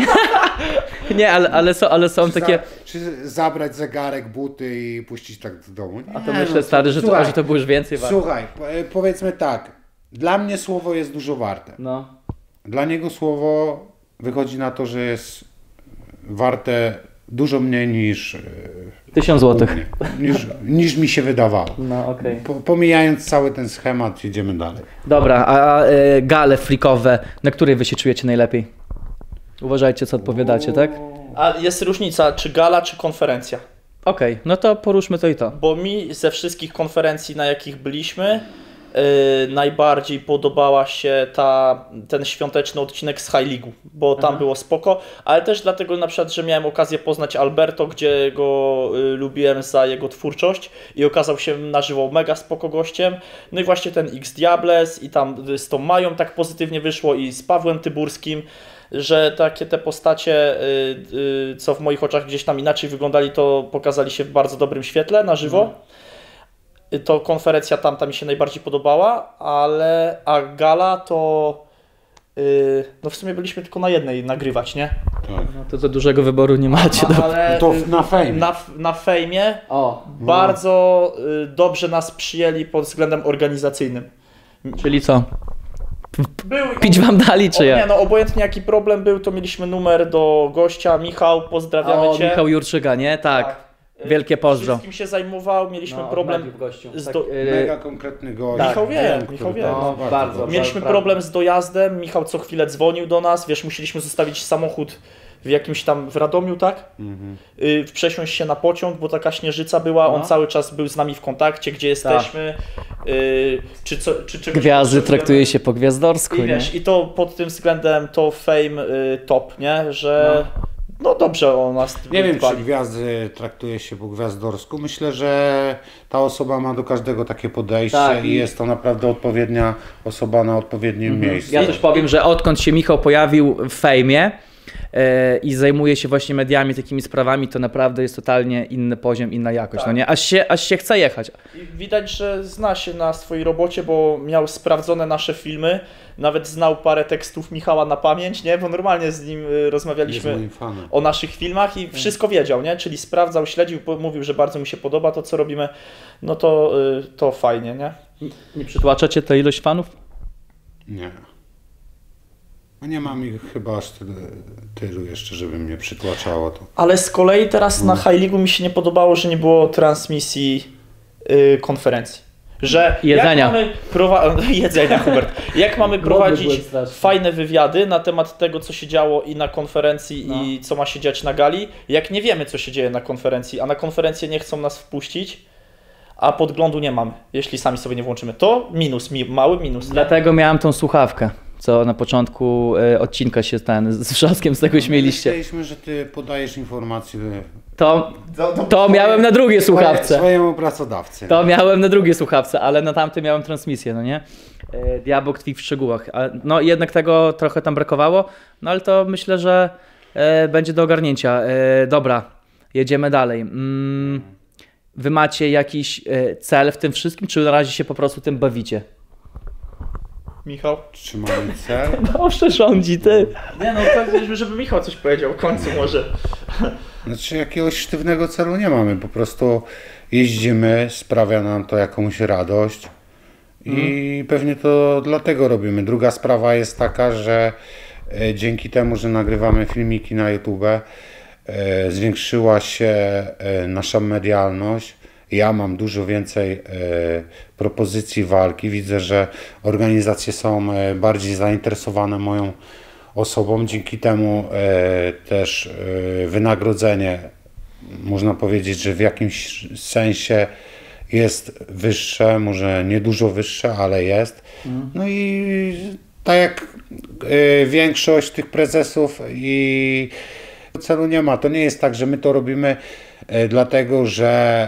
nie, ale, ale, są, ale są Czy, takie... za, czy zabrać zegarek, buty i puścić tak do domu? Nie, A to no, myślę, stary, że to, słuchaj, że to było już więcej warte. Słuchaj, po- e, powiedzmy tak. Dla mnie słowo jest dużo warte. No, Dla niego słowo wychodzi na to, że jest warte dużo mniej niż, e, tysiąc u złotych. mnie, niż, niż mi się wydawało. No, okej. Po, pomijając cały ten schemat, jedziemy dalej. Dobra, a y, gale frikowe, na której wy się czujecie najlepiej? Uważajcie, co odpowiadacie, tak? A jest różnica, czy gala, czy konferencja? Okej, no to poruszmy to i to. Bo mi ze wszystkich konferencji, na jakich byliśmy, yy, najbardziej podobała się ta, ten świąteczny odcinek z High League'u, bo tam Aha. było spoko, ale też dlatego na przykład, że miałem okazję poznać Alberto, gdzie go y, lubiłem za jego twórczość i okazał się na żywo mega spoko gościem. No i właśnie ten X Diables i tam z tą Mają tak pozytywnie wyszło i z Pawłem Tyburskim, że takie te postacie, y, y, co w moich oczach gdzieś tam inaczej wyglądali, to pokazali się w bardzo dobrym świetle na żywo. Y, To konferencja tamta mi się najbardziej podobała, ale a gala to y, no w sumie byliśmy tylko na jednej nagrywać, nie? Tak. No to za dużego wyboru nie macie. A, ale To y, na fejmie. na, na fejmie O, bardzo y, dobrze nas przyjęli pod względem organizacyjnym. czyli co? Był, Pić wam dali, o, czy nie, ja? no obojętnie jaki problem był, to mieliśmy numer do gościa. Michał, pozdrawiamy O, Cię. Michał Jurczyka, nie? Tak. Y, Wielkie pozdro. Wszystkim się zajmował, mieliśmy No, problem. mediów gościu. z Tak, do- y, Mega konkretny gość. Tak. Michał wie, który Michał wie. to No, jest bardzo. dobrze. Mieliśmy prawda. problem z dojazdem, Michał co chwilę dzwonił do nas, wiesz, musieliśmy zostawić samochód w jakimś tam, w Radomiu, tak? Mhm. Y, przesiąść się na pociąg, bo taka śnieżyca była, No. on cały czas był z nami w kontakcie, gdzie jesteśmy, y, czy, co, czy czegoś Gwiazdy potrzebujemy. traktuje się po gwiazdorsku, I nie? wiesz, i to pod tym względem to fame y, top, nie? Że no, dobrze o nas Nie wiem, czy dbali. gwiazdy traktuje się po gwiazdorsku. Myślę, że ta osoba ma do każdego takie podejście Tak, i i- jest to naprawdę odpowiednia osoba na odpowiednim miejscu. Ja też powiem, że odkąd się Michał pojawił w fejmie, e, i zajmuje się właśnie mediami, takimi sprawami, to naprawdę jest totalnie inny poziom, inna jakość, Tak. no nie? Aż się, aż się chce jechać. I widać, że zna się na swojej robocie, bo miał sprawdzone nasze filmy, nawet znał parę tekstów Michała na pamięć, nie? Bo normalnie z nim y, Jest rozmawialiśmy moim fanem. o naszych filmach i wszystko wiedział, nie? Czyli sprawdzał, śledził, po- mówił, że bardzo mu się podoba to, co robimy, no to, y, to fajnie, nie? Nie przytłacza cię ta ilość fanów? Nie. No nie mam ich chyba aż tyle, tylu jeszcze, żeby mnie przytłaczało to. Ale z kolei teraz na High League'u mi się nie podobało, że nie było transmisji y, konferencji. Że Jedzenia. Jak mamy prowa- jedzenia, Hubert. Jak mamy Głodny prowadzić byłem strasznie. fajne wywiady na temat tego, co się działo i na konferencji, No. i co ma się dziać na gali, jak nie wiemy, co się dzieje na konferencji, a na konferencję nie chcą nas wpuścić, a podglądu nie mamy, jeśli sami sobie nie włączymy. To minus, mi- mały minus. Nie? Dlatego miałem tą słuchawkę, co na początku e, odcinka się ten z Wrzoskiem z tego śmieliście. Myśleliśmy, że ty podajesz informacje To, to miałem na drugiej słuchawce. swojemu pracodawcy. To miałem na drugiej słuchawce, ale na tamtej miałem transmisję, no nie? E, Diabok tkwi w szczegółach. A, no jednak tego trochę tam brakowało, no ale to myślę, że e, będzie do ogarnięcia. E, dobra, jedziemy dalej. Mm, wy macie jakiś e, cel w tym wszystkim, czy na razie się po prostu tym bawicie? Michał? Czy mamy cel? Dobrze rządzi, ty. Nie no, tak, żeby Michał coś powiedział w końcu może. Znaczy jakiegoś sztywnego celu nie mamy, po prostu jeździmy, sprawia nam to jakąś radość i pewnie to dlatego robimy. Druga sprawa jest taka, że e, dzięki temu, że nagrywamy filmiki na YouTube, e, zwiększyła się e, nasza medialność. Ja mam dużo więcej e, propozycji walki. Widzę, że organizacje są e, bardziej zainteresowane moją osobą. Dzięki temu e, też e, wynagrodzenie, można powiedzieć, że w jakimś sensie jest wyższe, może nie dużo wyższe, ale jest. No i tak jak e, większość tych prezesów i celu nie ma. To nie jest tak, że my to robimy e, dlatego, że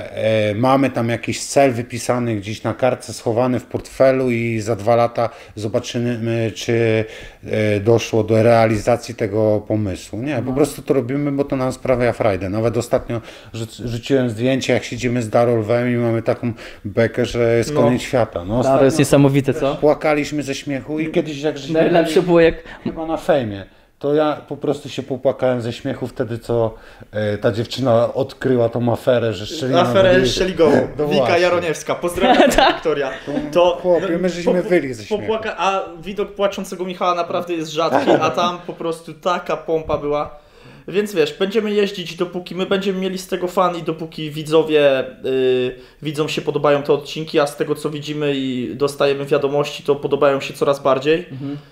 e, mamy tam jakiś cel wypisany gdzieś na kartce, schowany w portfelu i za dwa lata zobaczymy, czy e, doszło do realizacji tego pomysłu. Nie, po prostu to robimy, bo to nam sprawia frajdę. Nawet ostatnio rzuc- rzuciłem zdjęcie, jak siedzimy z Darolwem i mamy taką bekę, że jest No. koniec świata. No, To jest ostatnio niesamowite, co? płakaliśmy ze śmiechu i kiedyś jak żeśmy Najlepszy byli- było jak... chyba na fejmie. To ja po prostu się popłakałem ze śmiechu wtedy, co e, ta dziewczyna odkryła tą aferę, że Szczelina... Aferę byli- Szeligową. No Wika właśnie. Jaroniewska. Pozdrawiam Wiktoria. To Chłopie, my żeśmy wyli ze śmiechu. popłaka- A widok płaczącego Michała naprawdę jest rzadki, a tam po prostu taka pompa była. Więc wiesz, będziemy jeździć dopóki my będziemy mieli z tego fan i dopóki widzowie y, widzom się podobają te odcinki, a z tego co widzimy i dostajemy wiadomości, to podobają się coraz bardziej.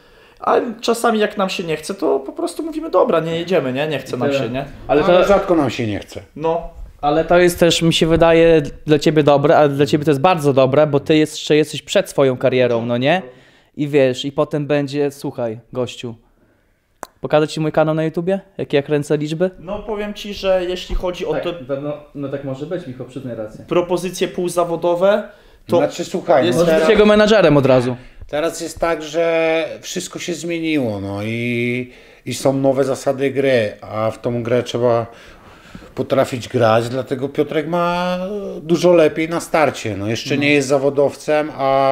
A czasami jak nam się nie chce, to po prostu mówimy dobra, nie jedziemy, nie? Nie chce nam się, nie? Ale Ale to, rzadko nam się nie chce. No, ale to jest też, mi się wydaje, dla ciebie dobre, ale dla ciebie to jest bardzo dobre, bo ty jeszcze jesteś przed swoją karierą, no nie? I wiesz, i potem będzie, słuchaj, gościu, pokazać ci mój kanał na YouTubie? Jak ja kręcę liczby? no powiem Ci, że jeśli chodzi o te no, no tak może być, Michał, przyznaj rację. propozycje półzawodowe, to Znaczy słuchaj, jest no Możesz teraz, być jego menadżerem od razu. teraz jest tak, że wszystko się zmieniło, no i, i są nowe zasady gry, a w tą grę trzeba potrafić grać, dlatego Piotrek ma dużo lepiej na starcie. No jeszcze nie jest zawodowcem,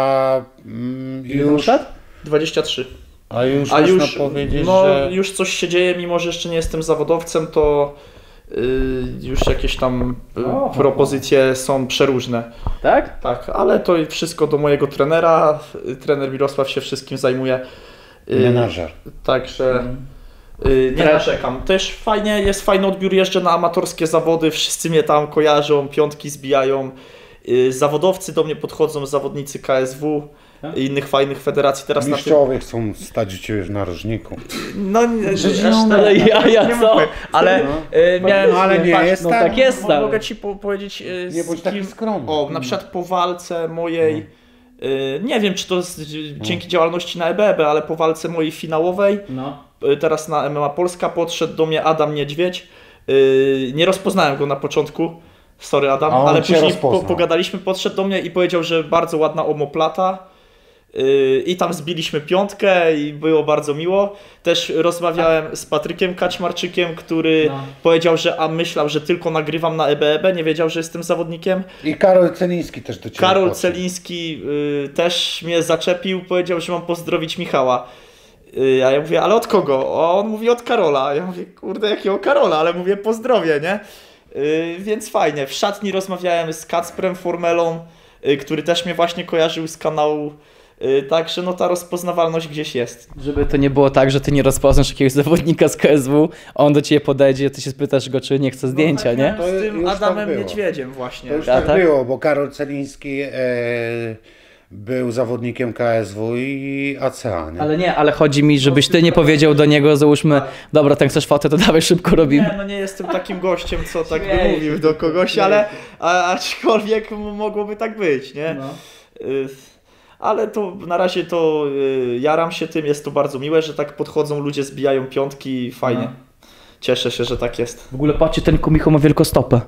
a mm, już, dwadzieścia trzy. a już A można już, powiedzieć, no, że... już coś się dzieje, mimo że jeszcze nie jestem zawodowcem, to y, już jakieś tam y, O. propozycje są przeróżne. Tak? Tak, ale to wszystko do mojego trenera. Y, Trener Mirosław się wszystkim zajmuje. Y, Menażer. Także y, nie Tre- narzekam. Też fajnie, jest fajny odbiór, jeżdżę na amatorskie zawody, wszyscy mnie tam kojarzą, piątki zbijają. Y, Zawodowcy do mnie podchodzą, zawodnicy K S W Tak? i innych fajnych federacji. Teraz na tym... Mistrzowie chcą stać u Ciebie w narożniku. No, nie, Że aż nie tak- Ale ja, ja nie co? mówię. Ale No. y, miałem... No, ale nie patrz, jest No tak. tak jest, Mo- stary. Mogę Ci po powiedzieć y, Nie z bądź taki kim... skromny. O, na przykład po walce mojej... y, Nie wiem, czy to jest dzięki działalności na E B B, ale po walce mojej finałowej, No. y, teraz na M M A Polska, podszedł do mnie Adam Niedźwiedź. Y, Nie rozpoznałem go na początku. Sorry Adam, A on ale cię później po, rozpoznał. pogadaliśmy, podszedł do mnie i powiedział, że bardzo ładna omoplata. Yy, I tam zbiliśmy piątkę i było bardzo miło. Też rozmawiałem z Patrykiem Kaczmarczykiem, który No. powiedział, że a myślał, że tylko nagrywam na E B E B, nie wiedział, że jestem zawodnikiem. I Karol Celiński też do ciebie Karol podszedł. Celiński y, też mnie zaczepił, powiedział, że mam pozdrowić Michała. Y, a ja mówię, ale od kogo? A on mówi od Karola. Ja mówię, kurde, jakiego Karola? Ale mówię, pozdrowie, nie? Y, więc fajnie. W szatni rozmawiałem z Kacprem Formelą, y, który też mnie właśnie kojarzył z kanału. Y, także no ta rozpoznawalność gdzieś jest. Żeby to nie było tak, że ty nie rozpoznasz jakiegoś zawodnika z K S W, on do ciebie podejdzie, ty się spytasz go, czy nie chce zdjęcia, nie? To Z tym już tak Adamem było. Niedźwiedziem właśnie. To już A, tak, tak? było, bo Karol Celiński e, był zawodnikiem K S W i A C A, nie? Ale nie, ale chodzi mi, żebyś ty nie powiedział do niego, załóżmy, dobra, ten chcesz fotę, to dawaj szybko robimy. Nie, no nie jestem takim gościem, co tak by Śmieję mówił się, do kogoś, śmieję ale się. a, aczkolwiek m- mogłoby tak być, nie? No. Y, Ale to na razie to y, jaram się tym, jest to bardzo miłe, że tak podchodzą ludzie, zbijają piątki, fajnie. No. Cieszę się, że tak jest. W ogóle patrzcie, ten Michał ma wielką stopę.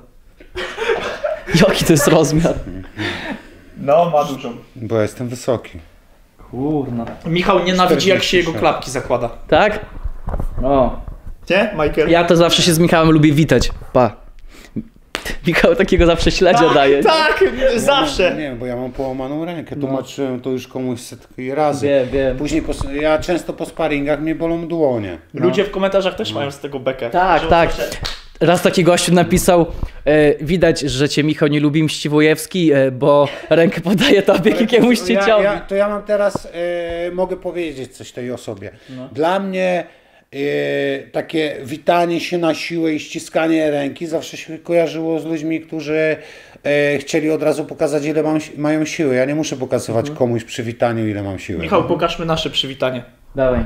Jaki to jest rozmiar? No, ma dużą. Bo ja jestem wysoki. Kurna. Michał nienawidzi, jak się jego czterdzieści sześć. klapki zakłada. Tak? O. Nie, Michael? Ja to zawsze się z Michałem lubię witać. Pa. Michał takiego zawsze śledzia daje. Tak, zawsze. Nie wiem, bo ja mam połamaną rękę. Tłumaczyłem to już komuś setki razy. Wiem, wiem. Później po, ja często po sparingach mnie bolą dłonie. Ludzie w komentarzach też mają z tego bekę. Tak, Że tak. zawsze- Raz taki gościu napisał, e, widać, że cię Michał nie lubi Mściwojewski, e, bo rękę podaje tobie jakiemuś ja, cieciowi. ja, to ja mam teraz, e, mogę powiedzieć coś tej osobie. No. Dla mnie e, takie witanie się na siłę i ściskanie ręki zawsze się kojarzyło z ludźmi, którzy e, chcieli od razu pokazać, ile mam, mają siły. Ja nie muszę pokazywać Mhm. komuś przy witaniu, ile mam siły. Michał, pokażmy nasze przywitanie. Dawaj.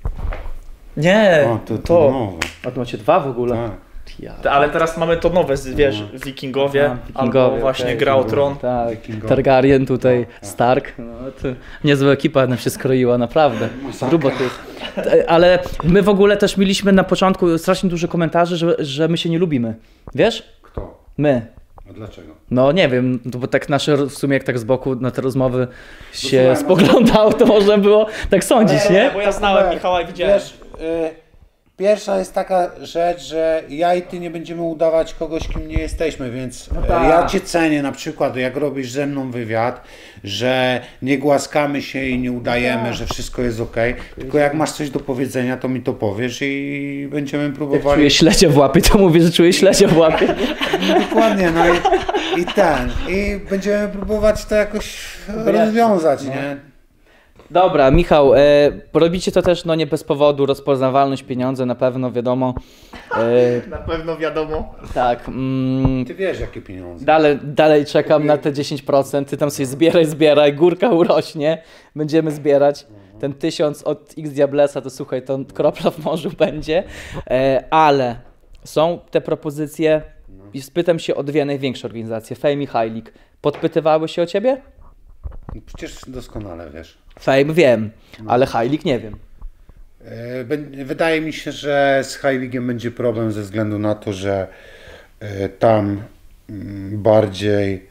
Nie, O, to, to, to. nowe. A tu macie dwa w ogóle. Tak. Ja. Ale teraz mamy to nowe, z- wiesz, Wikingowie, Aha, Wikingowie, albo właśnie okej. Gra o Tron. Tak, Wikingowie. Targaryen tutaj, Stark. No, to niezła ekipa nam się skroiła, naprawdę. Grubo to jest. T- Ale my w ogóle też mieliśmy na początku strasznie dużo komentarzy, że, że my się nie lubimy. Wiesz? Kto? My. A dlaczego? No nie wiem, no bo tak nasze w sumie jak tak z boku na te rozmowy się słuchaj, spoglądało, to można było tak sądzić, nie? Bo ja znałem Michała i widziałem. Wiesz, y, pierwsza jest taka rzecz, że ja i ty nie będziemy udawać kogoś, kim nie jesteśmy, więc No y, tak. ja cię cenię na przykład, jak robisz ze mną wywiad, że nie głaskamy się i nie udajemy, Tak. że wszystko jest ok, tylko jak masz coś do powiedzenia, to mi to powiesz i będziemy Jak próbowali. czuję śledzie w łapie, to mówię, że czuję śledzie w łapie. Dokładnie, no i, i ten. I będziemy próbować to jakoś rozwiązać, no. nie? Dobra, Michał, e, robicie to też no nie bez powodu, rozpoznawalność, pieniądze na pewno, wiadomo. E, Na pewno wiadomo. tak, mm, Ty wiesz, jakie pieniądze. dalej, dalej czekam na te dziesięć procent, ty tam sobie zbieraj, zbieraj, górka urośnie, będziemy zbierać. Ten tysiąc od X Diablesa, to słuchaj, to kropla w morzu będzie, e, ale są te propozycje i spytam się o dwie największe organizacje, Fame i High League. Podpytywały się o ciebie? Przecież doskonale wiesz. Fame wiem, ale High League nie wiem. E, bę- Wydaje mi się, że z High League'em będzie problem ze względu na to, że e, tam mm, bardziej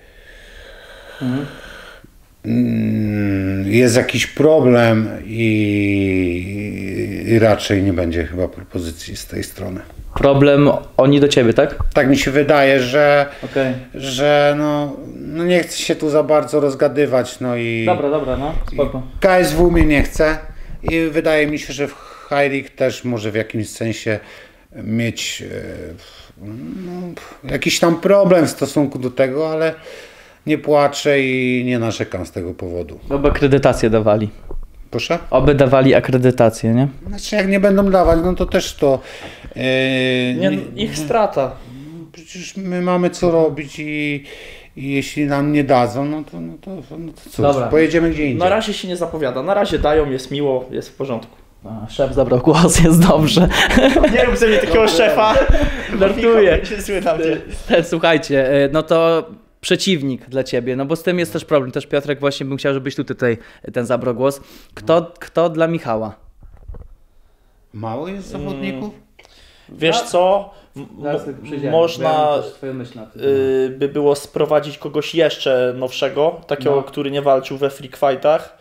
mm, jest jakiś problem i, i raczej nie będzie chyba propozycji z tej strony. Problem oni do ciebie, tak? Tak mi się wydaje, że, Okej. że no, no nie chcę się tu za bardzo rozgadywać, no i Dobra, dobra, no, spoko. K S W mnie nie chce i wydaje mi się, że w High League też może w jakimś sensie mieć e, no, jakiś tam problem w stosunku do tego, ale nie płaczę i nie narzekam z tego powodu. Oby akredytację dawali. Proszę? Oby dawali akredytację, nie? Znaczy jak nie będą dawać, no to też to e, Nie, nie, ich strata. przecież my mamy co robić i, i jeśli nam nie dadzą, no to, no to, no to cóż, Dobra. pojedziemy gdzie indziej. Na razie się nie zapowiada. Na razie dają, jest miło, jest w porządku. A, szef zabrał głos, jest dobrze. Nie rób ze mnie takiego szefa. Żartuję. Będzie zły na mnie. Słuchajcie, e, no to przeciwnik dla ciebie, no bo z tym jest też problem. Też Piotrek właśnie bym chciał, żebyś tu tutaj ten zabrał głos. Kto, kto dla Michała? Mało jest zawodników? Wiesz co? M- mo- można y, by było sprowadzić kogoś jeszcze nowszego, takiego, No. który nie walczył we freak fightach.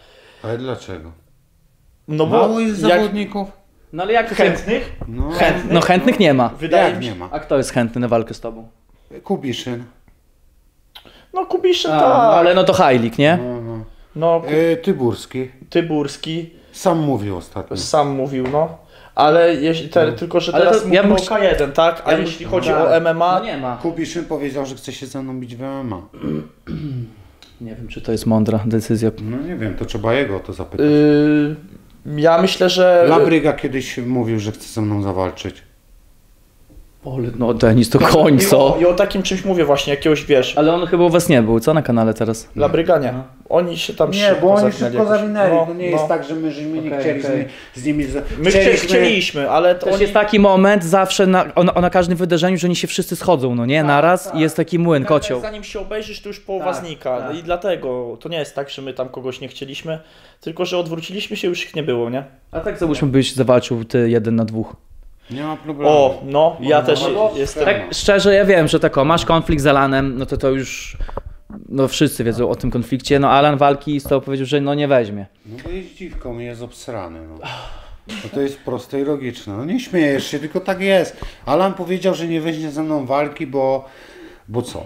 Ale dlaczego? No bo Mało jest jak zawodników? No ale jak to się... chętnych, No, chętnych, No chętnych nie ma. wydaje jak mi się. nie ma? A kto jest chętny na walkę z tobą? Kubiszyn. No Kubiszyn A, tak, no, ale no to Hajlik, nie? No, no. no Ku- E, Tyburski. Tyburski Sam mówił ostatnio. sam mówił, no. Ale jeśli te, tylko, że Ale teraz to mówimy ja bym o chci- K jeden, tak? A ja bym- jeśli chodzi tak. o M M A, No nie ma. Kubiszyn powiedział, że chce się ze mną bić w M M A. Nie wiem, czy to jest mądra decyzja. No nie wiem, to trzeba jego o to zapytać. yy, ja myślę, że... Labryga kiedyś mówił, że chce ze mną zawalczyć. Ole, no Denis, to koń, I o, co? I o takim czymś mówię właśnie, jakiegoś, wiesz, Ale on chyba u was nie był, co na kanale teraz? Labryganie. No. Oni się tam Nie, szybko bo oni zawinęli szybko jakoś. zawinęli. No, To nie no. jest tak, że my, że my nie Okej, chcieli okej. z, z nimi... za- My chcie, chcieliśmy- chcieliśmy, ale to Też oni... jest taki moment zawsze na, o, o, na każdym wydarzeniu, że oni się wszyscy schodzą, no nie? Naraz i jest taki młyn, kocioł. Zanim się obejrzysz, to już połowa Tak, znika. tak. I dlatego to nie jest tak, że my tam kogoś nie chcieliśmy, tylko że odwróciliśmy się, już ich nie było, nie? A tak załóżmy, byś zawalczył ty jeden na dwóch. Nie ma problemu. O, no, ja No, też no, no, jestem... tak. Tak szczerze, ja wiem, że tak o, masz konflikt z Alanem, no to to już... No wszyscy wiedzą o tym konflikcie, no Alan walki z tobą powiedział, że no nie weźmie. No bo jest dziwką i jest obsrany. No. No to jest proste i logiczne. No nie śmiejesz się, tylko tak jest. Alan powiedział, że nie weźmie ze mną walki, bo... Bo co?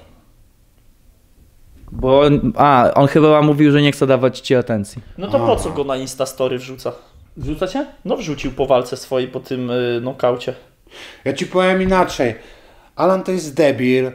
Bo on, a, on chyba mówił, że nie chce dawać ci atencji. No to A. po co go na Instastory wrzuca? Wrzucacie? No wrzucił po walce swojej, po tym y, nokaucie. Ja ci powiem inaczej. Alan to jest debil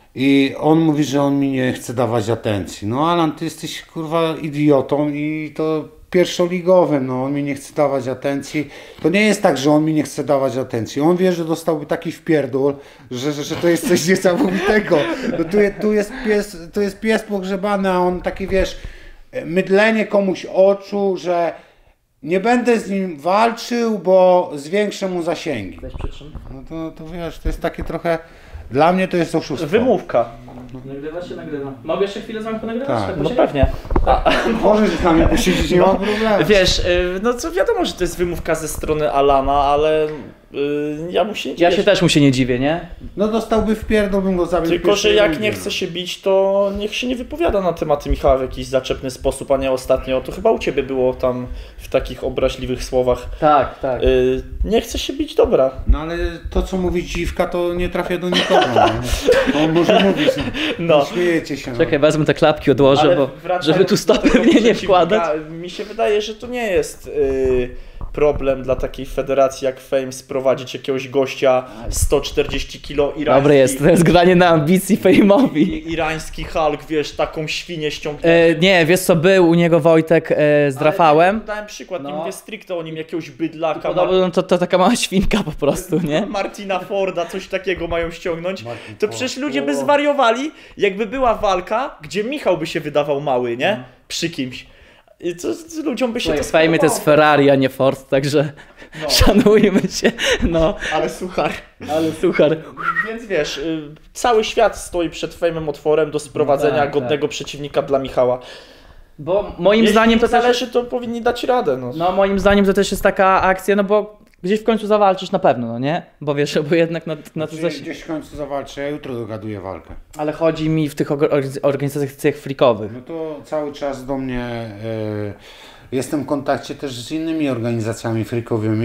i on mówi, że on mi nie chce dawać atencji. No Alan, ty jesteś kurwa idiotą i to pierwszoligowym, no on mi nie chce dawać atencji. To nie jest tak, że on mi nie chce dawać atencji. On wie, że dostałby taki wpierdol, że, że, że to jest coś niesamowitego. No tu, je, tu, jest pies, tu jest pies pogrzebany, a on taki, wiesz, mydlenie komuś oczu, że nie będę z nim walczył, bo zwiększę mu zasięgi. Weź przyczyn. No to, to wiesz, to jest takie trochę... Dla mnie to jest oszustwo. Wymówka. Nagrywa się, nagrywa. Mogę jeszcze chwilę z wami ponagrywać? Tak. No pewnie. A, Możesz z nami posiedzieć, nie ma problemu. wiesz, y, no co wiadomo, że to jest wymówka ze strony Alana, ale y, ja mu się nie Ja dziwię. się też mu się nie dziwię, nie? No dostałby w pierdol, bym go zabił. w Tylko, pierwszej że jak rundzie, nie no. chce się bić, to niech się nie wypowiada na tematy Michała w jakiś zaczepny sposób, a nie ostatnio. To chyba u Ciebie było tam w takich obraźliwych słowach. Tak, tak. Y, nie chce się bić, dobra. No ale to, co mówi dziwka, to nie trafia do nikogo. No. On może mówić, no. No. No. Śmiejecie się. No. Czekaj, wezmę te klapki, odłożę, Ale bo wracając żeby tu do stopy tego mnie nie przeciwnika, wkładać. Mi się wydaje, że to nie jest y, problem dla takiej federacji jak Fame sprowadzić jakiegoś gościa sto czterdzieści kilo irański. Dobre jest, to jest granie na ambicji fejmowi. i- Irański Hulk, wiesz, taką świnię ściągniętą. E, nie, wiesz co, był u niego Wojtek e, z Ale Rafałem. nie, dałem przykład, nie No. mówię stricte o nim, jakiegoś bydlaka. Podobno no to, to taka mała świnka po prostu, nie? Martina Forda, coś takiego mają ściągnąć. Martin To Ford. przecież ludzie by zwariowali, jakby była walka, gdzie Michał by się wydawał mały, nie? Przy kimś. I co z ludziom by się Słuchaj, to w fejmie to jest spodobało. Ferrari, a nie Ford, także szanujmy się. No, Ale suchar. ale suchar. Więc wiesz, y, cały świat stoi przed Fame'em otworem do sprowadzenia No tak, godnego przeciwnika dla Michała. Bo moim Jeśli zdaniem im to też... zależy, to powinni dać radę. No. No moim zdaniem to też jest taka akcja, no bo gdzieś w końcu zawalczysz na pewno, no nie? Bo wiesz, bo jednak na, na to Znaczy, zaś... gdzieś w końcu zawalczę, ja jutro dogaduję walkę. Ale chodzi mi w tych org- organizacjach freakowych. No to cały czas do mnie... E, jestem w kontakcie też z innymi organizacjami freakowymi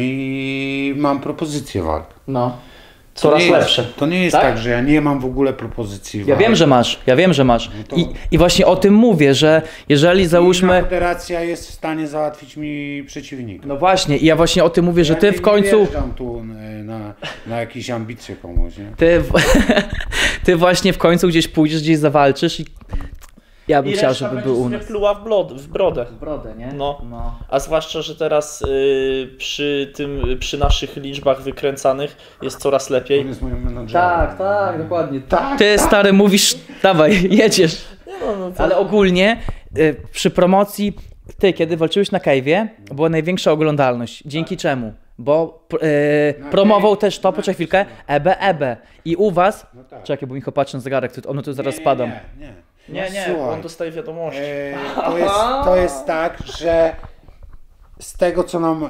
i mam propozycję walk. No. Coraz to nie lepsze. Jest, to nie jest Tak? tak? że ja nie mam w ogóle propozycji Ja walk. wiem, że masz, ja wiem, że masz. No to- I, I właśnie o tym mówię, że jeżeli Inna załóżmy... federacja jest w stanie załatwić mi przeciwnika. No właśnie, i ja właśnie o tym mówię, że Ja ty nie- w końcu... Nie wjeżdżam tu e, na, na jakieś ambicje komuś, nie? Ty, w, ty właśnie w końcu gdzieś pójdziesz, gdzieś zawalczysz i ja bym I chciał, reszta żeby będzie był u sobie nas. pluła w, blod, w brodę. Brodę, nie? No. no. A zwłaszcza, że teraz y, przy tym, przy naszych liczbach wykręcanych jest coraz On lepiej. jest moim menadżerem. Tak, tak, dokładnie. Tak, Ty stary mówisz, dawaj, jedziesz. Nie no, no to... Ale ogólnie y, przy promocji, ty kiedy walczyłeś na Cave'ie, była największa oglądalność. Dzięki czemu? Bo y, Na promował Cave- też to, na- poczekaj chwilkę, E B E B. I u was, No tak. czekaj, bo Michał patrzy na zegarek, to ono tu zaraz nie, nie, spadam. Nie, nie. Nie, nie, Słuchaj, on dostaje wiadomości. e, to, jest, to jest tak, że z tego co nam e,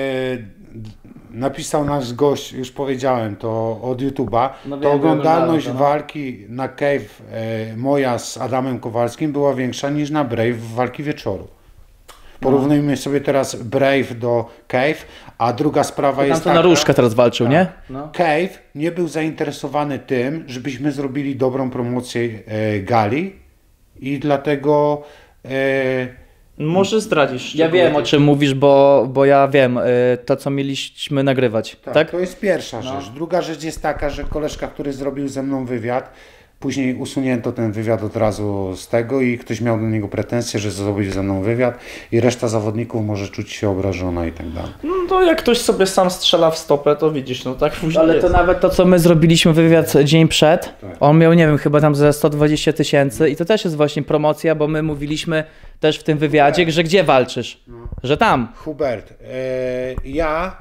napisał nasz gość, już powiedziałem to od YouTube'a, No to wiem, oglądalność oglądałem to, no. walki na Cave e, moja z Adamem Kowalskim była większa niż na Brave w walki wieczoru. Porównujmy sobie teraz Brave do Cave, a druga sprawa Tam jest to taka... na różkę teraz walczył, nie? No. Cave nie był zainteresowany tym, żebyśmy zrobili dobrą promocję e, gali i dlatego... E, Może zdradzisz. Ja szczegóły. wiem, o czym mówisz, bo, bo ja wiem, y, to co mieliśmy nagrywać, tak? Tak, to jest pierwsza No. rzecz. Druga rzecz jest taka, że koleżka, który zrobił ze mną wywiad, później usunięto ten wywiad od razu z tego i ktoś miał do niego pretensje, że zrobił ze mną wywiad i reszta zawodników może czuć się obrażona i tak dalej. No to jak ktoś sobie sam strzela w stopę, to widzisz, no tak później Ale jest. to nawet to, co my zrobiliśmy wywiad dzień przed, Tak. on miał, nie wiem, chyba tam ze sto dwadzieścia tysięcy i to też jest właśnie promocja, bo my mówiliśmy też w tym wywiadzie, że gdzie walczysz? Że tam. Hubert, e, ja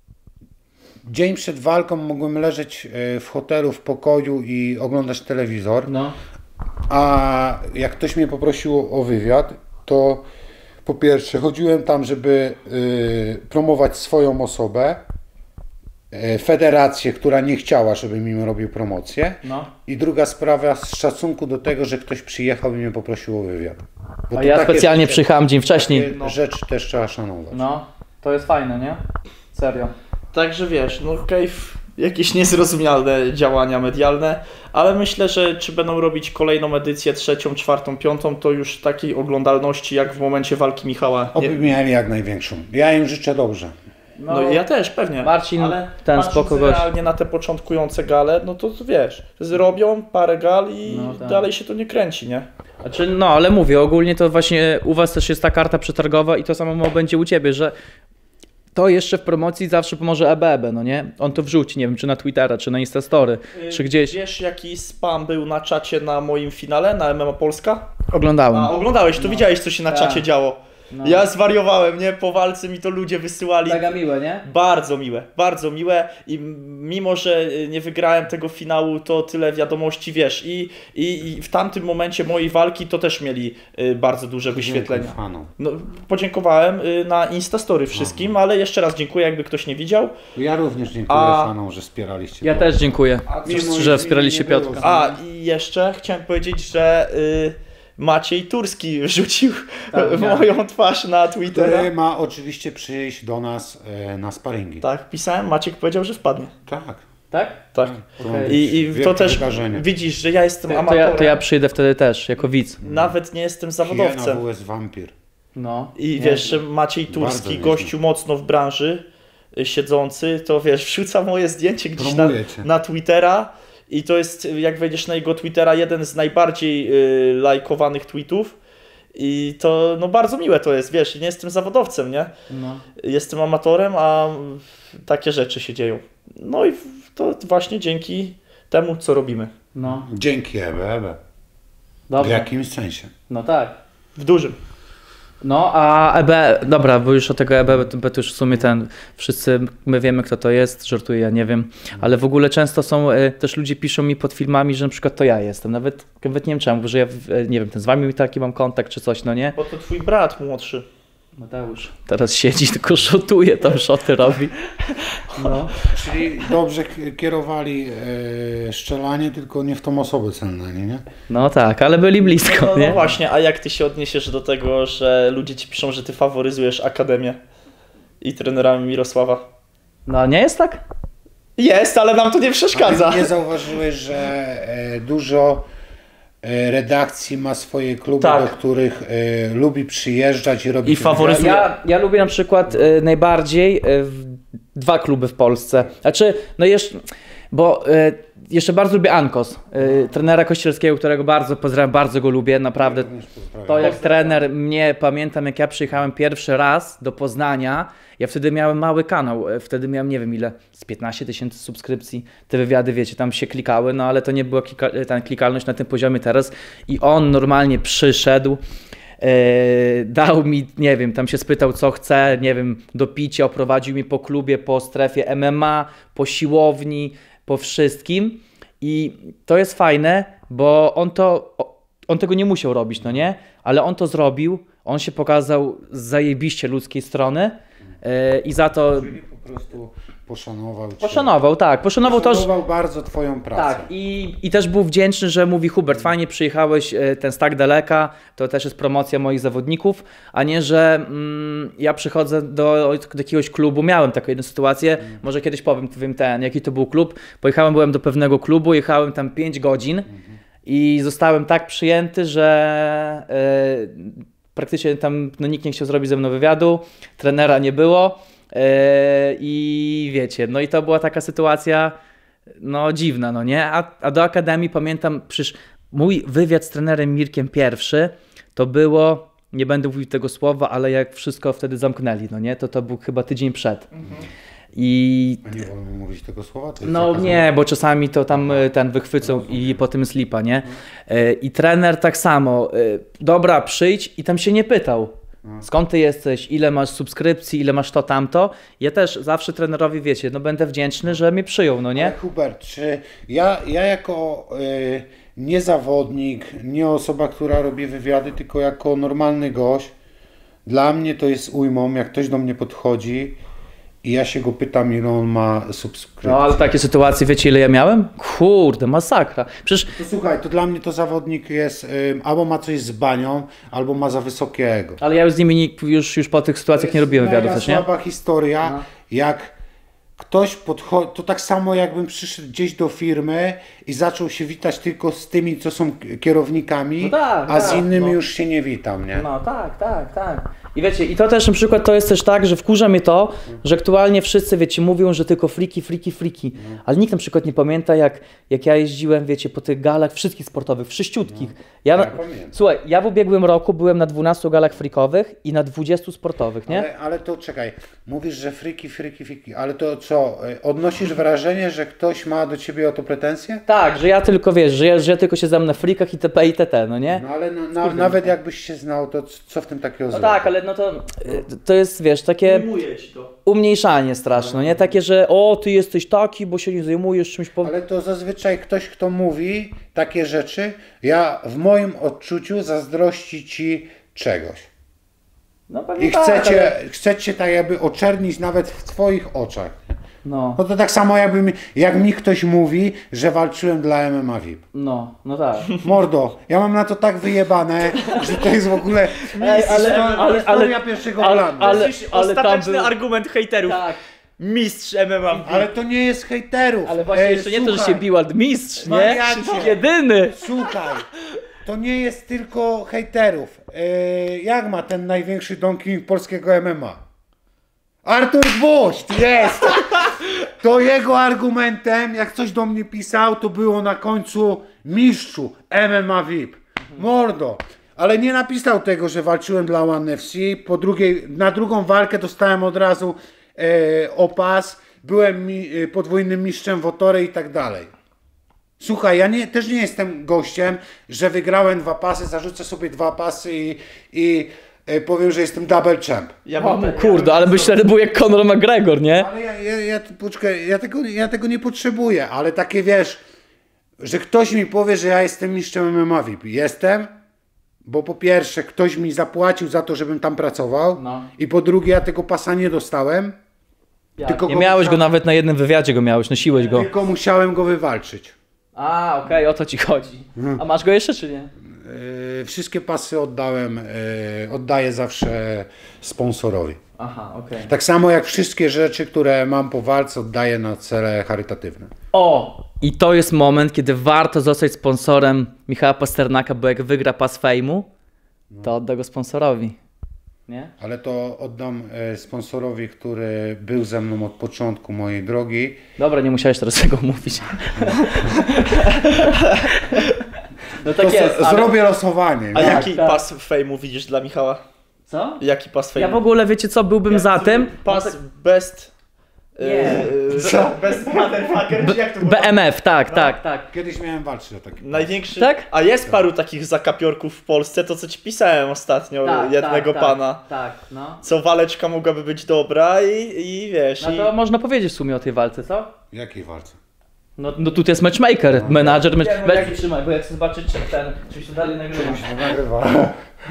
dzień przed walką mogłem leżeć e, w hotelu, w pokoju i oglądać telewizor, No. a jak ktoś mnie poprosił o wywiad, to po pierwsze chodziłem tam, żeby y, promować swoją osobę, y, federację, która nie chciała, żebym im robił promocję, No. i druga sprawa z szacunku do tego, że ktoś przyjechał i mnie poprosił o wywiad. Bo A to ja takie specjalnie rzeczy- przyjechałem dzień wcześniej. takie No. rzeczy też trzeba szanować. No, to jest fajne, nie? Serio. Także wiesz, no Cave, jakieś niezrozumiałe działania medialne, ale myślę, że czy będą robić kolejną edycję, trzecią, czwartą, piątą, to już takiej oglądalności jak w momencie walki Michała. Oby Nie, mieli jak największą. Ja im życzę dobrze. no ja też pewnie. Marcin, ale ten patrząc spoko gość. realnie na te początkujące gale, no to wiesz, zrobią parę gal i No tak. dalej się to nie kręci, nie? Znaczy, no, ale mówię, ogólnie to właśnie u was też jest ta karta przetargowa i to samo będzie u ciebie, że to jeszcze w promocji zawsze pomoże E B E B, no nie? On to wrzuci, nie wiem, czy na Twittera, czy na Instastory, czy gdzieś. Wiesz, jaki spam był na czacie na moim finale na M M A Polska? Oglądałem. A oglądałeś, to widziałeś, co się na Tak. czacie działo. No. Ja zwariowałem, nie? Po walce mi to ludzie wysyłali. Mega miłe, nie? Bardzo miłe, bardzo miłe i mimo, że nie wygrałem tego finału, to tyle wiadomości, wiesz, i, i, i w tamtym momencie mojej walki to też mieli y, bardzo duże wyświetlenia. Fanom. No, podziękowałem y, na Instastory wszystkim, ale jeszcze raz dziękuję, jakby ktoś nie widział. Ja również dziękuję A- fanom, że wspieraliście. Ja to. też dziękuję, Mimo, że że wspieraliście nie było Piotrka. A i jeszcze chciałem powiedzieć, że y, Maciej Turski wrzucił Tak, widziałem. moją twarz na Twittera. Który ma oczywiście przyjść do nas e, na sparingi. Tak, pisałem, Maciek powiedział, że wpadnie. Tak. Tak? Tak. To Okej. I, i wielkie to też wydarzenie. widzisz, że ja jestem To, to, amatorem. ja, to ja przyjdę wtedy też, jako widz. Nawet nie jestem Hiena zawodowcem. W S Vampir. No. I Nie. wiesz, że Maciej Bardzo Turski, nieźle. gościu mocno w branży, y, siedzący, to wiesz, wrzuca moje zdjęcie gdzieś na, Promuje cię. na Twittera i to jest, jak wejdziesz na jego Twittera, jeden z najbardziej y, lajkowanych tweetów i to, no bardzo miłe to jest, wiesz, nie jestem zawodowcem, nie? No. Jestem amatorem, a takie rzeczy się dzieją. No i to właśnie dzięki temu, co robimy. No. Dzięki Ebe, Ebe. W Dobrze. jakimś sensie. No tak. W dużym. No, a E B, dobra, bo już o tego E B, to, to już w sumie ten, wszyscy, my wiemy kto to jest, żartuję, ja nie wiem, ale w ogóle często są, y, też ludzie piszą mi pod filmami, że na przykład to ja jestem, nawet, nawet nie wiem czemu, że ja, y, nie wiem, ten z wami taki mam kontakt czy coś, no nie? Bo to twój brat młodszy. Mateusz. Teraz siedzi, tylko szotuje, tam szoty robi. No. Czyli dobrze k- kierowali e, strzelanie, tylko nie w tą osobę celne, nie? No tak, ale byli blisko, No, nie? no właśnie, a jak ty się odniesiesz do tego, że ludzie ci piszą, że ty faworyzujesz Akademię i trenera Mirosława? No nie jest tak? Jest, ale nam to nie przeszkadza. Ale nie zauważyłeś, że e, dużo e, redakcji ma swoje kluby, Tak. do których e, lubi przyjeżdżać i robić I faworyzuje- Ja, ja lubię na przykład y, najbardziej y, w, dwa kluby w Polsce. Znaczy, no jeszcze, bo y, jeszcze bardzo lubię Ankos, y, trenera Kościelskiego, którego bardzo pozdrawiam, bardzo go lubię, naprawdę. Również pozdrawiam. To jak trener mnie, pamiętam jak ja przyjechałem pierwszy raz do Poznania, ja wtedy miałem mały kanał, e, wtedy miałem nie wiem ile, z piętnaście tysięcy subskrypcji, te wywiady wiecie, tam się klikały, no ale to nie była klika, ta klikalność na tym poziomie teraz i on normalnie przyszedł, e, dał mi, nie wiem, tam się spytał co chce, nie wiem, do picia, oprowadził mnie po klubie, po strefie M M A, po siłowni, po wszystkim i to jest fajne, bo on to, on tego nie musiał robić, no nie? Ale on to zrobił, on się pokazał z zajebiście ludzkiej strony yy, i za to... Czyli po prostu poszanował cię. Poszanował, tak. Poszanował to, że... Poszanował bardzo twoją pracę. Tak, i, i też był wdzięczny, że mówi Hubert, fajnie przyjechałeś e, ten z tak daleka, to też jest promocja moich zawodników, a nie, że mm, ja przychodzę do, do jakiegoś klubu, miałem taką jedną sytuację, mm. może kiedyś powiem, powiem ten, jaki to był klub, pojechałem, byłem do pewnego klubu, jechałem tam pięć godzin mm. i zostałem tak przyjęty, że e, praktycznie tam no, nikt nie chciał zrobić ze mną wywiadu, trenera nie było. I wiecie, no i to była taka sytuacja no dziwna, no nie? A, a do Akademii pamiętam, przecież mój wywiad z trenerem Mirkiem pierwszy to było, nie będę mówił tego słowa, ale jak wszystko wtedy zamknęli, no nie? To to był chyba tydzień przed. Mhm. I... A nie wolno mówić tego słowa? To jest no zakazane? Nie, bo czasami to tam ten wychwycą no, i potem slipa, nie? Mhm. I trener tak samo, dobra, przyjdź i tam się nie pytał. Skąd ty jesteś, ile masz subskrypcji, ile masz to, tamto. Ja też zawsze trenerowi, wiecie, no będę wdzięczny, że mnie przyjął, no nie? Ale Hubert, czy ja, ja jako y, nie zawodnik, nie osoba, która robi wywiady, tylko jako normalny gość, dla mnie to jest ujmą, jak ktoś do mnie podchodzi i ja się go pytam, ile on ma subskrypcji. No ale takie sytuacje, wiecie ile ja miałem? Kurde, masakra. Przecież... To słuchaj, to dla mnie to zawodnik jest, y, albo ma coś z banią, albo ma za wysokie ego. Ale ja już z nimi nie, już, już po tych sytuacjach nie robiłem wywiadów też, nie? To jest słaba historia, no. Jak ktoś podchodzi, to tak samo jakbym przyszedł gdzieś do firmy i zaczął się witać tylko z tymi, co są kierownikami, no tak, a tak, z innymi no. już się nie witam, nie? No tak, tak, tak. I wiecie, i to też na przykład to jest też tak, że wkurza mnie to, że aktualnie wszyscy, wiecie, mówią, że tylko friki, friki, friki, no. ale nikt na przykład nie pamięta, jak, jak ja jeździłem, wiecie, po tych galach wszystkich sportowych, wszyściutkich. No. Ja, ja na... Słuchaj, ja w ubiegłym roku byłem na dwunastu galach frikowych i na dwudziestu sportowych, nie? Ale, ale to czekaj, mówisz, że friki, friki, friki, ale to co, odnosisz wrażenie, że ktoś ma do ciebie o to pretensje? Tak, że ja tylko, wiesz, że ja, że ja tylko się znam na frikach itp. itd., no nie? No ale na, na, nawet jakbyś się znał, to co w tym takiego No złego? tak, ale no to, to jest, wiesz, takie to. umniejszanie straszne, nie? Takie, że o, ty jesteś taki, bo się nie zajmujesz czymś... Po... Ale to zazwyczaj ktoś, kto mówi takie rzeczy, ja w moim odczuciu zazdrości ci czegoś. No pewnie I tak, chcecie, ale... chcecie tak jakby oczernić nawet w twoich oczach. No. No to tak samo jakby mi, jak mi ktoś mówi, że walczyłem dla M M A V I P. No, no tak. Mordo, ja mam na to tak wyjebane, że to jest w ogóle Ej, ale, ale, historia ale, pierwszego ale, planu. ale, ale ostateczny tam był... argument hejterów. Tak. Mistrz M M A. Ale to nie jest hejterów. Ale właśnie Ej, jeszcze nie to, że słuchaj, się bił, ale mistrz, nie? wariacie. Jedyny. Słuchaj, to nie jest tylko hejterów. Yy, jak ma ten największy Don King polskiego M M A? Artur Gwoźdź, jest! To jego argumentem, jak coś do mnie pisał, to było na końcu mistrzu M M A V I P. Mordo. Ale nie napisał tego, że walczyłem dla One F C. Po drugiej, na drugą walkę dostałem od razu e, opas. Byłem mi, e, podwójnym mistrzem Wotory i tak dalej. Słuchaj, ja nie, też nie jestem gościem, że wygrałem dwa pasy, zarzucę sobie dwa pasy i, i e, powiem, że jestem double champ. Ja O, mam, kurde, ale byś wtedy był jak Conor McGregor, nie? Ale ja, ja, ja, poczekaj, ja, tego, ja tego nie potrzebuję, ale takie wiesz, że ktoś mi powie, że ja jestem mistrzem M M A V I P. Jestem, bo po pierwsze ktoś mi zapłacił za to, żebym tam pracował No. i po drugie ja tego pasa nie dostałem, Jak? tylko Nie go miałeś go musiałem- nawet na jednym wywiadzie, go miałeś, nosiłeś go. tylko musiałem go wywalczyć. A, okej, o to ci chodzi. A masz go jeszcze, czy nie? Yy, wszystkie pasy oddałem, yy, oddaję zawsze sponsorowi. Aha, okej. Tak samo jak wszystkie rzeczy, które mam po walce, oddaję na cele charytatywne. O! I to jest moment, kiedy warto zostać sponsorem Michała Pasternaka, bo jak wygra pas fejmu, to odda go sponsorowi. Nie? Ale to oddam e, sponsorowi, który był ze mną od początku mojej drogi. Dobra, nie musiałeś teraz tego mówić. No tak To jest, z- ale... Zrobię losowanie. A nie? jaki tak. pas fejmu widzisz dla Michała? Co? Jaki pas fejmu? Ja w ogóle, wiecie co, byłbym za tym. Pas best... Nie. Yy, Co? Best motherfucker, czy jak to było? B M F, tak, tak, tak. Kiedyś miałem walczyć o taki. Największy... Tak? A jest paru takich zakapiorków w Polsce, to co ci pisałem ostatnio, Tak, jednego tak, pana. Tak, tak, no. Co waleczka mogłaby być dobra i, i wiesz... No i... to można powiedzieć w sumie o tej walce, co? Jakiej walce? No, no tu jest matchmaker, menadżer, Nie, match... no Weź trzymaj, bo jak chcę zobaczyć, czy ten, czy się dalej nagrywa. Nagrywa.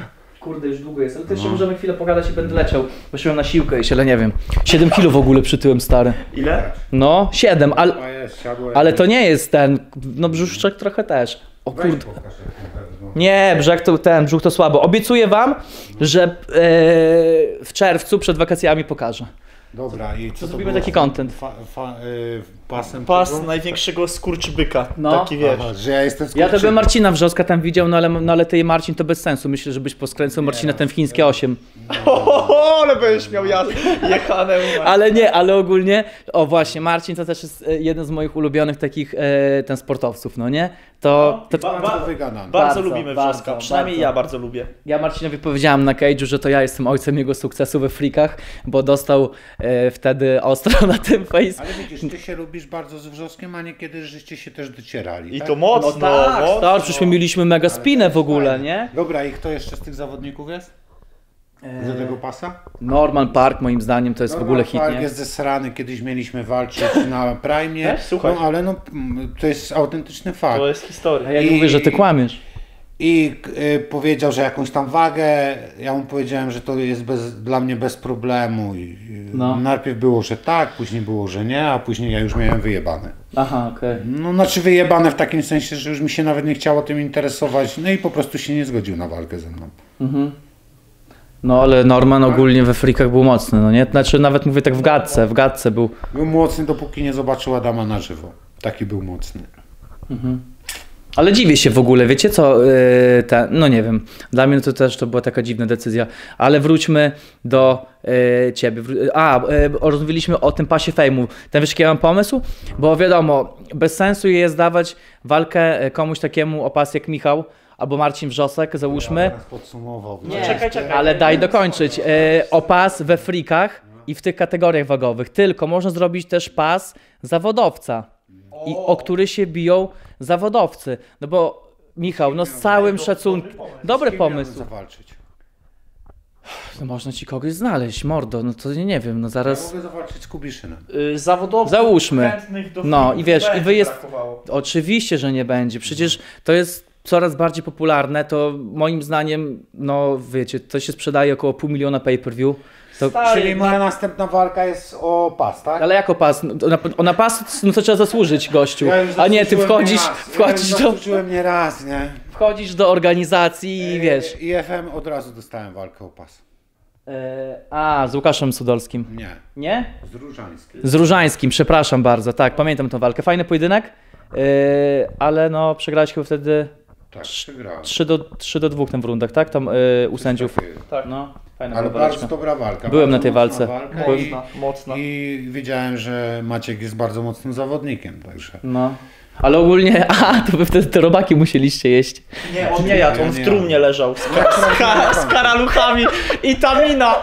Kurde, już długo jest, ale to jeszcze możemy chwilę pogadać i będę leciał. Wyszedłem na siłkę iść, ale nie wiem. siedem kilo w ogóle przytyłem, stary. Ile? No, siedem, ale, A jest, siadło ale jak- to nie jest ten, no brzuszczek trochę też. O Weź kurde. pokaż, jak ten wezmą. Nie, brzeg to ten, brzuch to słabo. Obiecuję wam, że e, w czerwcu przed wakacjami pokażę. Dobra, i co to zrobimy było? taki content. Fa, fa, y, pasem Pas tego? największego skurczybyka. No. Taki wiesz. Aha, że ja jestem Ja to skurczybyk. bym Marcina Wrzoska tam widział, no ale, no ale ty Marcin to bez sensu. Myślę, żebyś poskręcał Marcina ten w chińskie osiem. O, ale będziesz miał ja jechane. Ale nie, ale ogólnie, o właśnie, Marcin to też jest e, jeden z moich ulubionych takich e, ten sportowców, no nie? To, to, Ba- Bardzo ba- wygadany. Bardzo, Bardzo, lubimy bardzo, Wrzoska, przynajmniej bardzo. ja bardzo lubię. ja Marcinowi powiedziałem na cage'u, że to ja jestem ojcem jego sukcesu we freakach, bo dostał e, wtedy ostro na tym face. Ale widzisz, ty się lubisz bardzo z Wrzoskiem, a niekiedy żeście się też docierali. I tak? to mocno, No tak, mocno. stary, przecież my mieliśmy mega spinę w ogóle, Fajnie. nie? Dobra, i kto jeszcze z tych zawodników jest? Do tego pasa? Norman Park moim zdaniem to jest w ogóle hit, Park nie? jest zesrany, kiedyś mieliśmy walczyć na Prime. Też? Słuchaj. No ale no, mm, to jest autentyczny fakt. To jest historia. A ja I- mówię, że ty kłamiesz. I y, powiedział, że jakąś tam wagę, ja mu powiedziałem, że to jest bez, dla mnie bez problemu. I, y, No. Najpierw było, że tak, później było, że nie, a później ja już miałem wyjebane. Aha, okej. No znaczy wyjebane w takim sensie, że już mi się nawet nie chciało tym interesować, no i po prostu się nie zgodził na walkę ze mną. No ale Norman ogólnie we freakach był mocny, no nie? Znaczy nawet mówię tak w gadce, w gadce był. Był mocny, dopóki nie zobaczył Adama na żywo. Taki był mocny. Ale dziwię się w ogóle, wiecie co, yy, te, no nie wiem, dla mnie to też to była taka dziwna decyzja, ale wróćmy do yy, ciebie. Wró- A, yy, rozmawialiśmy o tym pasie fejmu. Ten wiesz, jaki ja mam pomysł? Bo wiadomo, bez sensu jest dawać walkę komuś takiemu o pas jak Michał albo Marcin Wrzosek, załóżmy. Teraz podsumował. Nie, czekaj, czekaj. Ale daj dokończyć. Yy, o pas we freakach i w tych kategoriach wagowych. Tylko można zrobić też pas zawodowca, i o który się biją zawodowcy. No bo Michał, no z całym szacunkiem. Dobry pomysł. Zawalczyć. No można ci kogoś znaleźć, mordo, no to nie, nie wiem, no Ja zaraz. mogę zawalczyć z Kubiszynem. Y, Zawodowców Załóżmy. chętnych do No filmu i wiesz, i będzie wy jest. brakowało. Oczywiście, że nie będzie. Przecież to jest coraz bardziej popularne. To moim zdaniem, no wiecie, to się sprzedaje około pół miliona pay-per-view. To... Stary, Czyli moja następna walka jest o pas, tak? Ale jako pas, no, na, o na pas, no to trzeba zasłużyć, gościu. Ja już A nie, ty zasłużyłem wchodzisz, nie raz. wchodzisz ja do, już zasłużyłem nie raz, nie? wchodzisz do organizacji i wiesz. I F M od razu dostałem walkę o pas. E, a, z Łukaszem Sudolskim. Nie, Nie? z Różańskim. Z Różańskim, przepraszam bardzo, tak, pamiętam tą walkę. Fajny pojedynek, e, ale no przegrałeś chyba wtedy Tak, przegrałem. trzy do dwóch tam w rundach, tak? Tam e, u sędziów. Tak. No, fajna Ale była bardzo waleczka. dobra walka. Byłem bardzo na tej mocna walce. Walka Byłem- i, Mocna, mocna. I wiedziałem, że Maciek jest bardzo mocnym zawodnikiem, także. No. Ale ogólnie, a, to wy wtedy te robaki musieliście jeść. Nie, on nie jadł, on w Nie trumnie leżał z, ka- z, ka- z karaluchami i tamina.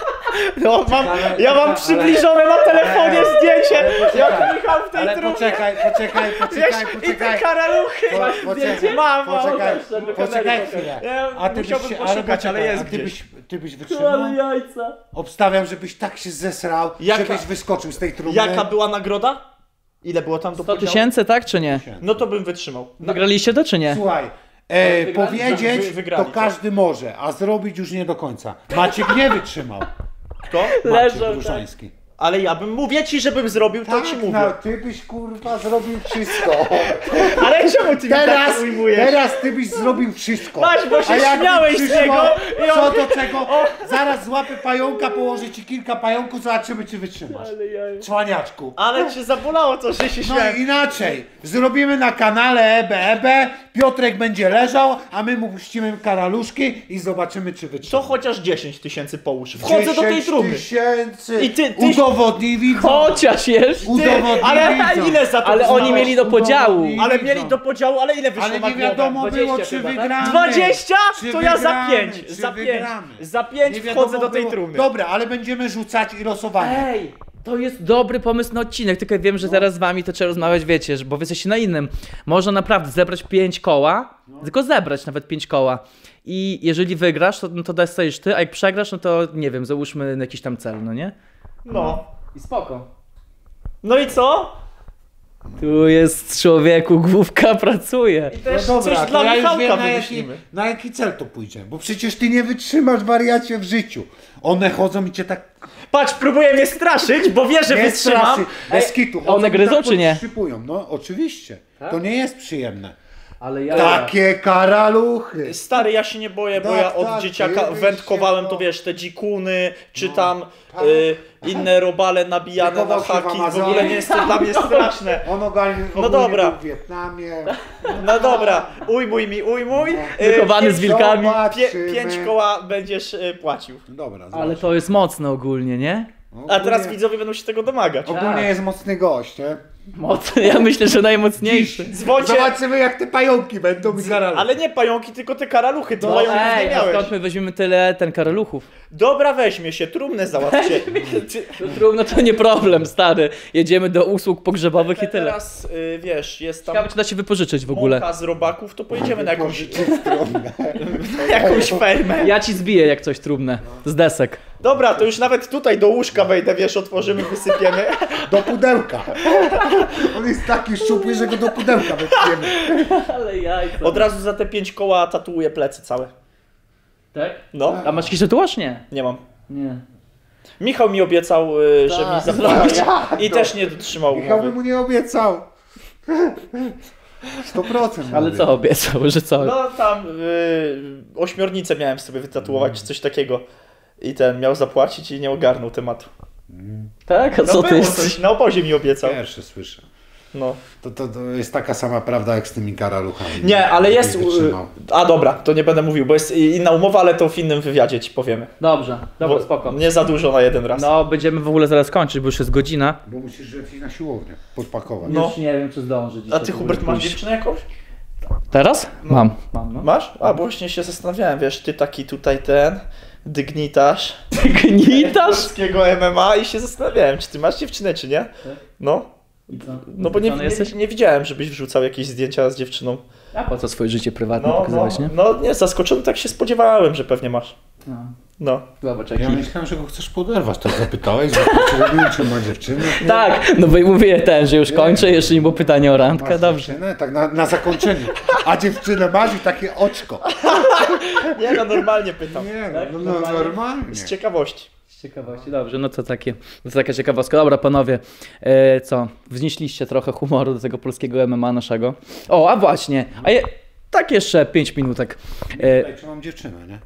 No, mam, ja mam przybliżone na telefonie zdjęcie, jak Michał w tej Ale trumnie. poczekaj, poczekaj, poczekaj, Wiesz, i te poczekaj. karaluchy. Po- poczekaj, Mam, poczekaj, mam. poczekaj chwilę. Ja A ty byś, musiałbym się- poszukać, ale poczekaj, jest a ty gdzieś. byś, ty byś wytrzymał? jajca. Obstawiam, żebyś tak się zesrał, Jaka- żebyś wyskoczył z tej trumny. Jaka była nagroda? Ile było tam do sto podziału? tysięcy, tak czy nie? No to bym wytrzymał. Na, Wygraliście to czy nie? Słuchaj, e, wygrali? powiedzieć Wy- wygrali, to tak. każdy może, a zrobić już nie do końca. Maciek nie wytrzymał. kto? Maciek Leżał, Różański. Ale ja bym, mówię ci, żebym zrobił, to ci mówię. no, ty byś kurwa zrobił wszystko. Ale czemu ty mi Teraz, tak ujmujesz? teraz ty byś zrobił wszystko. Masz, bo się A jakby śmiałeś z przyszło, niego i on- Co do czego? Zaraz złapę pająka, położę ci kilka pająków, zobaczymy czy wytrzymasz. Cwaniaczku. Ale cię zabolało to, że się No śmiałem. inaczej, zrobimy na kanale E B E B, Piotrek będzie leżał, a my mu puścimy karaluszki i zobaczymy czy wytrzyma. To chociaż dziesięć tysięcy połóż. Wchodzę do tej dziesięć trumny. tysięcy. I ty- ty- Udowodnij widzom. Chociaż jeszcze. Udowodnij ale widzom. ile za to Ale oni wznałeś? mieli do podziału. Udowodnij Ale widzom. mieli do podziału, ale ile wyszło Ale na nie głowę? wiadomo było dwadzieścia czy chyba, tak? wygramy. dwadzieścia? Czy To ja za wygramy, pięć. czy Za pięć. wygramy. Za pięć Nie wchodzę wiadomo do tej było. trumny. Dobra, ale będziemy rzucać i losowanie. Ej, to jest dobry pomysł na odcinek, tylko wiem, że teraz z wami to trzeba rozmawiać, wiecie, że- bo wy jesteście na innym. Można naprawdę zebrać pięć koła, tylko zebrać nawet pięć koła. I jeżeli wygrasz, to, no to dostajesz ty, a jak przegrasz, no to nie wiem, załóżmy jakiś tam cel, no nie? No. I spoko. No i co? Tu jest człowieku, główka pracuje. I też No dobra, coś to dla ja już Michałka wiem, na jaki, wymyślimy. na jaki cel to pójdzie. Bo przecież ty nie wytrzymasz, wariacie, w życiu. One chodzą i cię tak Patrz, próbuję mnie straszyć, bo wie, że nie wytrzymam. straszy, bez kitu. chodzą one i gryzą, tak czy nie? podszypują. No oczywiście. To nie jest przyjemne. Ale ja... Takie karaluchy. Stary, ja się nie boję, bo Tak, ja od tak, dzieciaka ty wędkowałem, byś to się, no. wiesz, te dzikuny, czy No, tam tak. y, inne robale nabijane na Wychował się w haki, w Amazonie. ogóle nie jest to dla mnie straszne. On ogarnił No dobra. w Wietnamie. No dobra, ujmuj mi, ujmuj. No. Y, Wychowany pięć- z wilkami. Pie, Zobaczymy. pięć koła będziesz y, płacił. Dobra, Ale zobacz. to jest mocne ogólnie, nie? A teraz Ogólnie- widzowie będą się tego domagać. Ogólnie Tak. jest mocny gość, nie? Mocny, ja myślę, że najmocniejszy. Dzwońcie, Zobaczymy jak te pająki będą mi karaluchy. ale nie pająki, tylko te karaluchy, ty No, pająków ej, nie a miałeś. skąd my weźmiemy tyle ten karaluchów? Dobra, weźmie się, trumnę załatwcie. Ty- No trudno, to nie problem, stary. Jedziemy do usług pogrzebowych i tyle. Teraz, y, wiesz, jest tam Ciekawe, czy da się wypożyczyć w ogóle. mąka z robaków, to pojedziemy na jakąś, stronę. jakąś fermę. Ja ci zbiję jak coś trudne. Z desek. Dobra, to już nawet tutaj do łóżka wejdę, wiesz, otworzymy, wysypiemy. Do pudełka. On jest taki szczupły, że go do pudełka wypniemy. Ale jajca. Od razu za te pięć koła tatuuję plecy całe. Tak? No, A masz jakiś tatuaż? Nie. nie mam. Nie. Michał mi obiecał, y, że Tak, mi zapłaci tak, i no. też nie dotrzymał Michał by umowy. mu nie obiecał. sto procent. Ale mówię. co obiecał, że co? No tam y, ośmiornicę miałem sobie wytatuować, czy coś takiego. I ten miał zapłacić i nie ogarnął tematu. Tak? A No co ty było jesteś? coś, na obozie mi obiecał. Pierwszy słyszę. No. To, to, to jest taka sama prawda jak z tymi karaluchami. Nie, ale Nie jest... wytrzymał. A dobra, to nie będę mówił, bo jest inna umowa, ale to w innym wywiadzie ci powiemy. Dobrze, dobra, Bo spoko. Nie za dużo na jeden raz. No, będziemy w ogóle zaraz kończyć, bo już jest godzina. Bo musisz lecieć na siłownię, podpakować. No. Już nie wiem, czy zdążę dzisiaj. A ty, w Hubert, ogóle masz pójść. dziewczynę jakąś? Teraz? Mam. Mam, no. Masz? A, bo właśnie się zastanawiałem, wiesz, ty taki tutaj ten, dygnitarz Gnitasz? polskiego M M A i się zastanawiałem, czy ty masz dziewczynę, czy nie? No, no bo nie, Związany nie, jesteś? nie widziałem, żebyś wrzucał jakieś zdjęcia z dziewczyną. A po co swoje życie prywatne No, no, pokazałeś, nie? no nie, zaskoczony tak się spodziewałem, że pewnie masz. No. No. Zobacz, Ja jaki... myślałem, że go chcesz poderwać, to zapytałeś, zapytałeś, czy ma dziewczynę. Tak, no bo i mówię ten, że już kończę, jeszcze nie było pytania o randkę, Masz dobrze. dziewczynę? Tak na, na zakończenie. A dziewczynę masz i takie oczko. Nie, no normalnie pytam. Nie, Tak? no, no Normalnie? normalnie. Z ciekawości. Z ciekawości, dobrze, no to takie, to taka ciekawostka. Dobra, panowie, e, co, wznieśliście trochę humoru do tego polskiego M M A naszego. O, a właśnie, a je, tak jeszcze pięć minutek. E, Tutaj, czy mam dziewczynę, nie?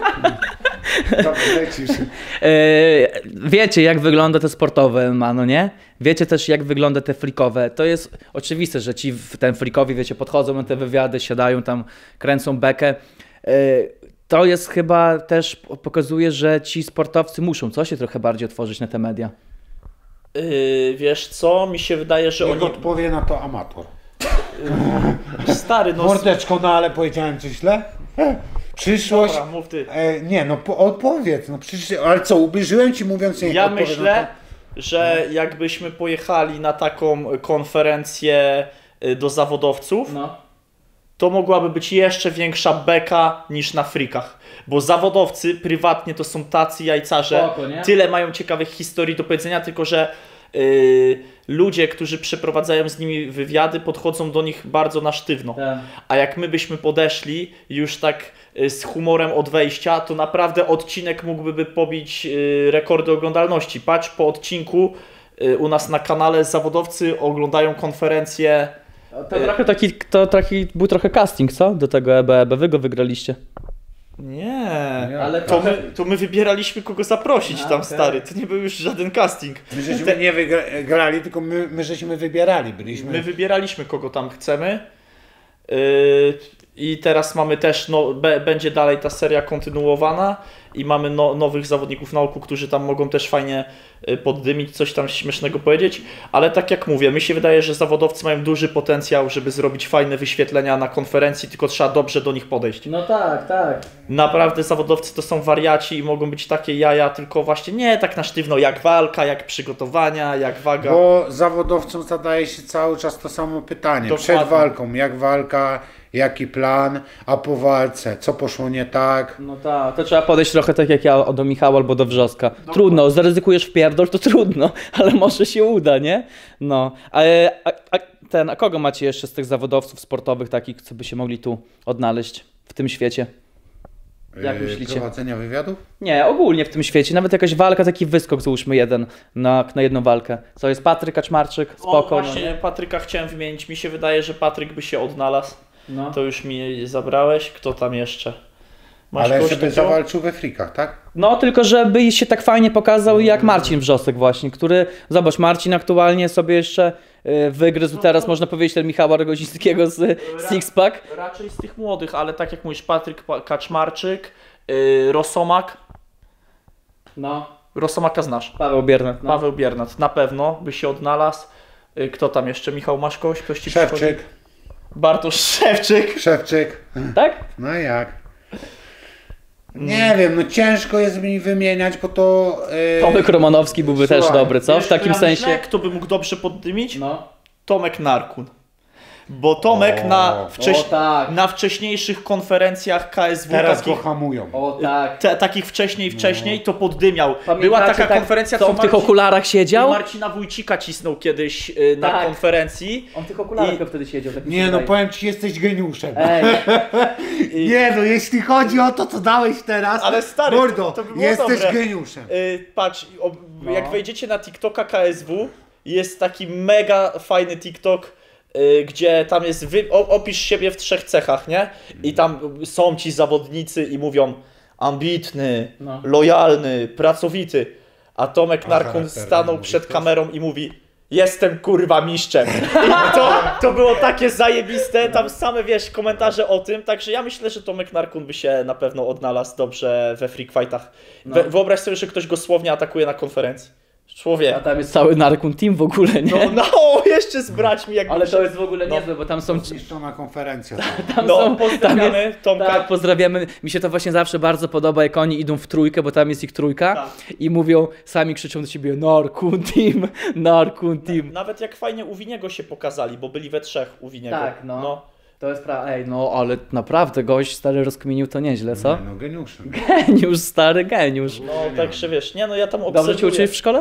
Dobra, lecisz. e, wiecie, jak wygląda te sportowe M M A, no nie? Wiecie też, jak wygląda te frikowe. To jest oczywiste, że ci w- ten frikowi, wiecie, podchodzą na te wywiady, siadają tam, kręcą bekę. E, to jest chyba też, pokazuje, że ci sportowcy muszą, co się trochę bardziej otworzyć na te media. Yy, wiesz co, mi się wydaje, że Niech oni... odpowie na to amator. Stary, no... Mordeczko, no ale powiedziałem coś źle? Przyszłość... Dobra, mów ty. E, nie, no po, odpowiedz, no przecież, ale co, ubliżyłem ci mówiąc... niech Ja odpowie na myślę, że jakbyśmy pojechali na taką konferencję y, do zawodowców, No. to mogłaby być jeszcze większa beka niż na frikach. Bo zawodowcy prywatnie to są tacy jajcarze, Spoko, nie? tyle mają ciekawych historii do powiedzenia, tylko że y, ludzie, którzy przeprowadzają z nimi wywiady, podchodzą do nich bardzo na sztywno. Tak. A jak my byśmy podeszli już tak y, z humorem od wejścia, to naprawdę odcinek mógłby pobić y, rekordy oglądalności. Patrz, po odcinku y, u nas na kanale zawodowcy oglądają konferencję. To, trochę taki, to taki, był trochę casting, co? Do tego E B E B. Wy go wygraliście. Nie, Ale to my, to my wybieraliśmy kogo zaprosić A, tam, okej. stary. To nie był już żaden casting. My żeśmy nie wygrali, tylko my, my żeśmy wybierali, byliśmy... My wybieraliśmy kogo tam chcemy. Yy, I teraz mamy też, no, be, będzie dalej ta seria kontynuowana i mamy no, nowych zawodników na oku, którzy tam mogą też fajnie y, poddymić, coś tam śmiesznego powiedzieć, ale tak jak mówię, mi się wydaje, że zawodowcy mają duży potencjał, żeby zrobić fajne wyświetlenia na konferencji, tylko trzeba dobrze do nich podejść. No tak, tak. Naprawdę zawodowcy to są wariaci i mogą być takie jaja, tylko właśnie nie tak na sztywno jak walka, jak przygotowania, jak waga. Bo zawodowcom zadaje się cały czas to samo pytanie. Dokładnie. Przed walką, jak walka, jaki plan, a po walce, co poszło nie tak. No tak, to trzeba podejść trochę trochę tak jak ja do Michała albo do Wrzoska. Trudno, zaryzykujesz w pierdol, to trudno, ale może się uda, nie? No, a, a, a, ten, a kogo macie jeszcze z tych zawodowców sportowych takich, co by się mogli tu odnaleźć w tym świecie? Jak Yy, myślicie? Prowadzenia wywiadów? Nie, ogólnie w tym świecie, nawet jakaś walka, taki wyskok, załóżmy jeden na, na jedną walkę. Co jest Patryk Kaczmarczyk, spoko. O, właśnie no, Patryka chciałem wymienić, mi się wydaje, że Patryk by się odnalazł. no. To już mi zabrałeś, kto tam jeszcze? Masz Ale kogoś żeby takiego? zawalczył we frikach, tak? No, tylko żeby się tak fajnie pokazał jak Marcin Wrzosek właśnie, który, zobacz, Marcin aktualnie sobie jeszcze y, wygryzł teraz, można powiedzieć, ten Michała Rogozińskiego z Sixpack. Raczej z tych młodych, ale tak jak mówisz, Patryk Pa- Kaczmarczyk, yy, Rosomak. No, Rosomaka znasz. Paweł Biernat. No. Paweł Biernat, na pewno by się odnalazł. Yy, kto tam jeszcze? Michał, masz kogoś? Ktoś ci przychodzi? Szewczyk. Bartosz Szewczyk. Szewczyk. Tak? No jak? Nie wiem, no ciężko jest mi wymieniać, bo to... Yy... Tomek Romanowski byłby też Słuchaj, dobry, co? Wiesz, W takim ja sensie. Myślę, kto by mógł dobrze poddymić? No. Tomek Narkun. Bo Tomek O, na, wcześ... o tak. na wcześniejszych konferencjach K S W, Teraz takich, go hamują. O tak. te, takich wcześniej, wcześniej, to poddymiał. Była Pamiętacie, taka tak, konferencja, co co on w tych Marcin, okularach siedział? Marcina Wójcika cisnął kiedyś y, na Tak. konferencji. On w tych okularach I- wtedy siedział. Tak mi się Nie no, wydaje. powiem ci, jesteś geniuszem. Ej, Nie no, jeśli chodzi o to, co dałeś teraz, Ale stary, mordo, to- to by było jesteś dobre. geniuszem. Y, patrz, o, No. jak wejdziecie na TikToka K S W, jest taki mega fajny TikTok, y, gdzie tam jest, wy, o, opisz siebie w trzech cechach, nie? I tam są ci zawodnicy i mówią ambitny, No. lojalny, pracowity. A Tomek A Narkun charakterny stanął mówisz przed też? kamerą i mówi: jestem kurwa mistrzem. I to, to było takie zajebiste, tam same wiesz komentarze o tym, także ja myślę, że Tomek Narkun by się na pewno odnalazł dobrze we freak fightach. We, No. wyobraź sobie, że ktoś go słownie atakuje na konferencji. Człowiek. a tam jest cały Narkun Team w ogóle, nie? No, no, jeszcze z braćmi jakby. Ale to jest w ogóle No. niezłe, bo tam są... Zniszczona konferencja. Tam No, są pozdrawiamy Tomka. Tak, pozdrawiamy. Mi się to właśnie zawsze bardzo podoba, jak oni idą w trójkę, bo tam jest ich trójka Tak. i mówią, sami krzyczą do siebie Narkun Team, Narkun Team. Nawet jak fajnie u Winiego się pokazali, bo byli we trzech u Winiego. Tak, no. To jest prawda. Ej, no ale naprawdę gość stary rozkminił to nieźle, co? Nie, no geniuszem. Geniusz, stary geniusz. No, także wiesz, nie no ja tam Dobrze obserwuję. cię uczyłeś w szkole?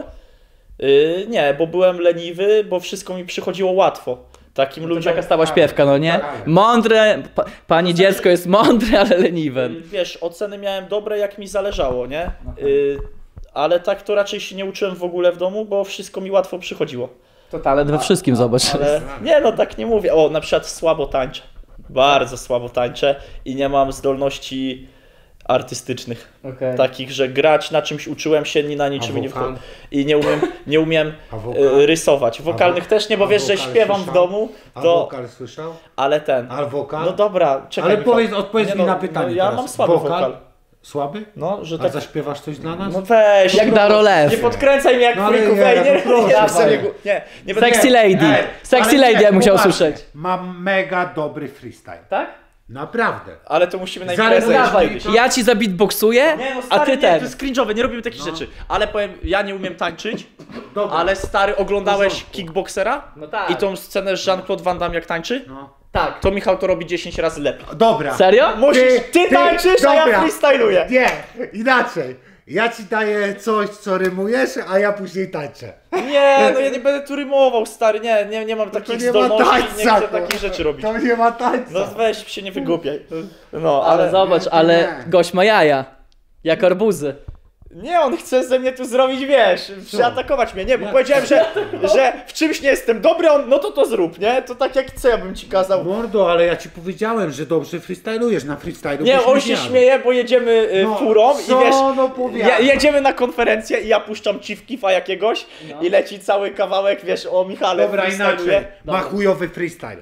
Yy, nie, bo byłem leniwy, bo wszystko mi przychodziło łatwo. Takim To ludziom... taka stała śpiewka, no nie? Tak. Mądre, pa, pani dziecko jest mądre, ale leniwe. Yy, Wiesz, oceny miałem dobre jak mi zależało, nie? Yy, ale tak to raczej się nie uczyłem w ogóle w domu, bo wszystko mi łatwo przychodziło. To talent we wszystkim, zobacz. Ale nie no, tak nie mówię. O, na przykład słabo tańczę. Bardzo słabo tańczę i nie mam zdolności artystycznych. Okay. Takich, że grać na czymś uczyłem się, ni na niczym A nie wokal? wchodzę. I nie umiem, nie umiem A wokal? y, rysować. Wokalnych wo- też nie, bo a wiesz, że wokal śpiewam w słyszał? domu, A to... wokal słyszał? Ale ten... A wokal? No dobra, czekaj. Ale Michał. powiedz, odpowiedz Nie mi no, na pytanie no, ja teraz. mam słaby wokal. Słaby? No, że A tak... zaśpiewasz coś dla nas? No weź. Jak no, Darolew. Nie podkręcaj mnie jak No ale freaku, nie, wej, no nie, proszę, ja sobie Mario. go- Nie, nie będę... Sexy lady. Ej, Sexy ale lady, nie, ja musiał poważnie. słyszeć. Mam mega dobry freestyle. Tak? Naprawdę. Ale to musimy na Zaraz imprezę dawaj. iść. Ja ci zabitboksuję, Nie no a stary, ty nie, ten. to jest cringe'owe, nie robimy takich rzeczy. Ale powiem, ja nie umiem tańczyć, Dobra. ale stary, oglądałeś porządku. Kickboxera? No tak. I tą scenę z Jean-Claude Van Damme jak tańczy? No. Tak. To Michał to robi dziesięć razy lepiej. Dobra. Serio? Musisz, ty, ty, tańczysz, a ja dobra. freestyluję. Nie, inaczej. Ja ci daję coś, co rymujesz, a ja później tańczę. Nie, no ja nie będę tu rymował, stary, nie, nie, nie mam To takich nie ma zdolności, nie tańca. chcę takich rzeczy robić. To nie ma tańca. No weź się nie wygłupiaj. No, Ale ale... zobacz, nie, ale nie. gość ma jaja. Jak arbuzy. Nie, on chce ze mnie tu zrobić, wiesz, przeatakować mnie, nie, bo Jak? powiedziałem, że, że w czymś nie jestem dobry, on, no to to zrób, nie? To tak jak co ja bym ci kazał. Mordo, ale ja ci powiedziałem, że dobrze freestylujesz na freestylu. Nie, byśmy on się mieli. śmieje, bo jedziemy y, No, furą co i wiesz, no powiadam? je, jedziemy na konferencję i ja puszczam ci w kifa jakiegoś No. i leci cały kawałek, wiesz, o Michale Dobra, freestyluje. inaczej. Ma chujowy freestyle.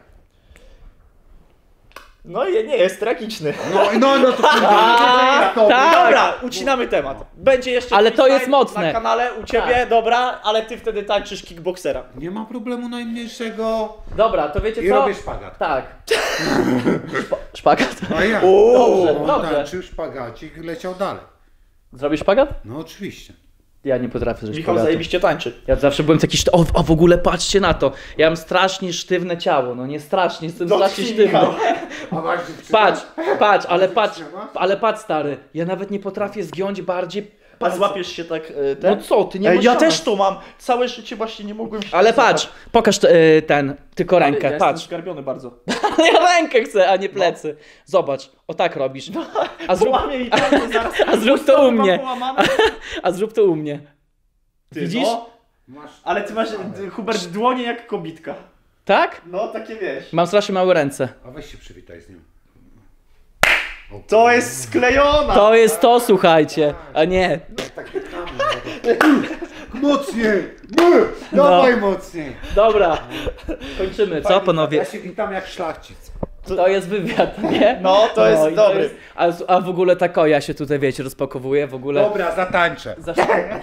No i nie jest tragiczny. No, no, no to kurwa, to tak. Dobra, ucinamy temat. Będzie jeszcze Ale to freestyle jest mocne. na kanale u ciebie, Tak. dobra, ale ty wtedy tańczysz kickboxera. Nie ma problemu najmniejszego Dobra, to wiecie i co? robię szpagat. Tak. Szpa szpagat? A ja. Uuu. Dobrze, On dobrze. tańczył szpagacik, leciał dalej. Zrobisz szpagat? No oczywiście. Ja nie potrafię zrobić Michał szpagatu. zajebiście tańczy. Ja zawsze byłem taki szty... o, o, w ogóle patrzcie na to. Ja mam strasznie sztywne ciało, no nie strasznie, jestem No, strasznie ty, sztywny. Michał. A masz dziewczynę? Patrz, patrz, ale Ty patrz, trzymasz? ale patrz stary, ja nawet nie potrafię zgiąć bardziej A palca. złapiesz się tak y, No ten? co, ty nie Ej, masz ja szans. też to mam. Całe życie właśnie nie mogłem się Ale tak patrz, pokaż y, ten, tylko złapać. rękę, ja patrz. Jestem zgarbiony bardzo. Ja rękę chcę, a nie plecy. Zobacz, o tak robisz. A zrób, Połamie i tak, zaraz. a zrób to u Mam mnie. połamane. A zrób to u mnie. Ty, Widzisz? No, Masz... ale ty masz, ty, Hubert, dłonie jak kobitka. Tak? No, takie wiesz. Mam strasznie małe ręce. A weź się przywitaj z nim. O, To jest sklejona! To jest to, słuchajcie, a nie. takie kamy. Mocniej! Dawaj mocniej! Dobra, kończymy, co panowie? Ja się witam jak szlachcic. To jest wywiad, nie? No, to jest i dobry. a, a w ogóle ta koja się tutaj, wiecie, rozpakowuje, w ogóle... Dobra, zatańczę. Za...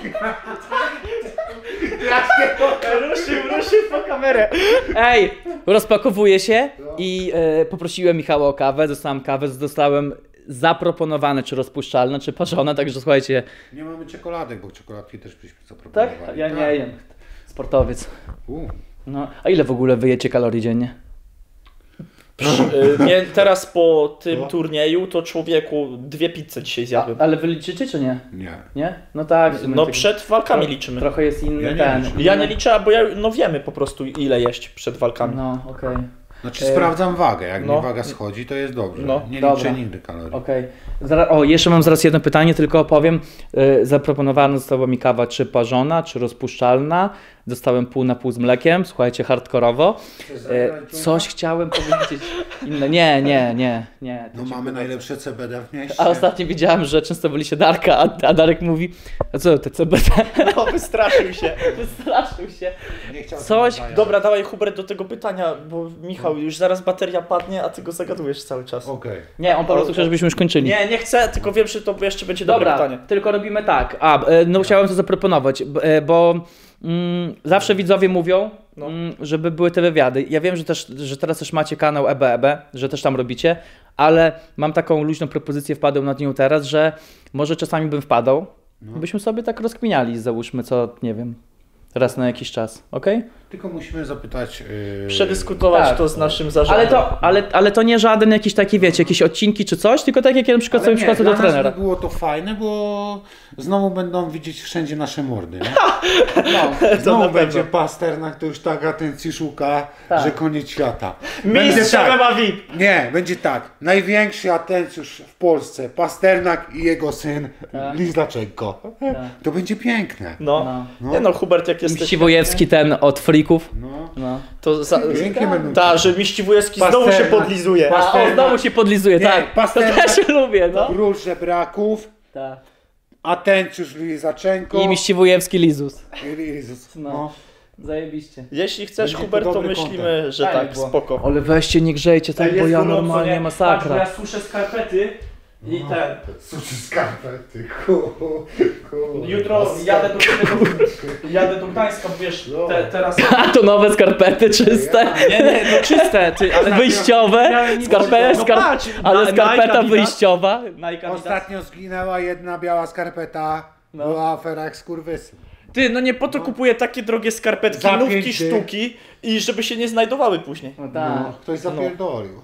Ruszył, ruszył po kamerę. Ej, rozpakowuje się i e, poprosiłem Michała o kawę, dostałem kawę, dostałem zaproponowane, czy rozpuszczalne, czy parzone, także słuchajcie... Nie mamy czekoladek, bo czekoladki też byśmy Tak? zaproponowali. Ja nie jem. Sportowiec. U. No, a ile w ogóle wyjecie kalorii dziennie? Y, Nie, teraz po tym No. turnieju to człowieku dwie pizze dzisiaj A, zjadłem. ale wy liczycie, czy nie? Nie. Nie? No tak. w sumie No tak- przed walkami tro- liczymy. Trochę jest inny Ja nie ten. liczę. Ja nie liczę, bo ja, no wiemy po prostu ile jeść przed walkami. No, okej. Znaczy E, sprawdzam wagę, jak no. mi waga schodzi, to jest dobrze. No, nie dobra. liczę nigdy kalorii. Okej. Zara- O, jeszcze mam zaraz jedno pytanie, tylko opowiem. Yy, zaproponowana została mi kawa czy parzona, czy rozpuszczalna. Dostałem pół na pół z mlekiem, słuchajcie, hardkorowo. Yy, coś chciałem powiedzieć inne. Nie, nie, nie, nie. No mamy najlepsze C B D w mieście. A ostatnio widziałem, że często byli się Darka, a, a Darek mówi, a co te C B D? No wystraszył się. Wystraszył się. Nie chciał Coś- tego Dobra, dawaj Hubert do tego pytania, bo Michał, już zaraz bateria padnie, a ty go zagadujesz cały czas. Okej. Nie, on po prostu chce, żebyśmy już kończyli. Nie, nie chcę, tylko wiem, że to jeszcze będzie dobre Dobra, pytanie. tylko robimy tak. A, e, no chciałem to zaproponować, b- e, bo mm, zawsze widzowie mówią, No. mm, żeby były te wywiady. Ja wiem, że, też, że teraz też macie kanał E B E B, że też tam robicie, ale mam taką luźną propozycję, wpadłem nad nią teraz, że może czasami bym wpadał, No. byśmy sobie tak rozkminiali, załóżmy co, nie wiem, raz na jakiś czas, okej? Tylko musimy zapytać... Yy... Przedyskutować tak. to z naszym zarządem. Ale to, ale, ale to nie żaden jakiś taki, wiecie, jakieś odcinki czy coś, tylko tak jak ja na przykład sobie Ale nie, przychodzę dla do trenera. nas by było to fajne, bo znowu będą widzieć wszędzie nasze mordy, nie? No. Znowu na będzie pewno. Pasternak, to już tak atencji szuka, Tak. że koniec świata. Będzie Mistrz tak, M M A V I P! nie, będzie tak, największy atencjusz w Polsce, Pasternak i jego syn, Tak. Lizaczenko. To będzie piękne. No. No. Nie no, Hubert, jak jesteś... Miściwojewski ten od frików. No. No. To za... Pięknie będą. Ta, że Miściwujewski znowu się Pasternak. podlizuje. Pas- A on Pasternak. znowu się podlizuje, Nie, tak. To Pasternak. też lubię, no. Król żebraków, Tak. atencjusz Lizaczenko I Miściwojewski Lizus. i Lizus. No. No. Zajebiście. Jeśli chcesz, Będzie to Hubert, to dobry myślimy, content. że Tak, tak, było. spoko. Ale weźcie, nie grzejcie tak, bo ja normalnie masakra. suszę skarpety i No. ten. Suszy skarpety, ku, ku. Jutro jadę do, jadę do Gdańska, wiesz, te, teraz... A to nowe skarpety czyste. Nie, nie, no czyste, ty, ale... Wyjściowe. Skarpeta, No skar... patrz, ale na- skarpeta Nike Adidas. wyjściowa. Nike Adidas. Ostatnio zginęła jedna biała skarpeta, No. była afera jak skurwysyn. Ty, no nie po to kupuję takie drogie skarpetki, Za nówki, pięć dych. sztuki i żeby się nie znajdowały później. No No, tak. ktoś zapierdolił.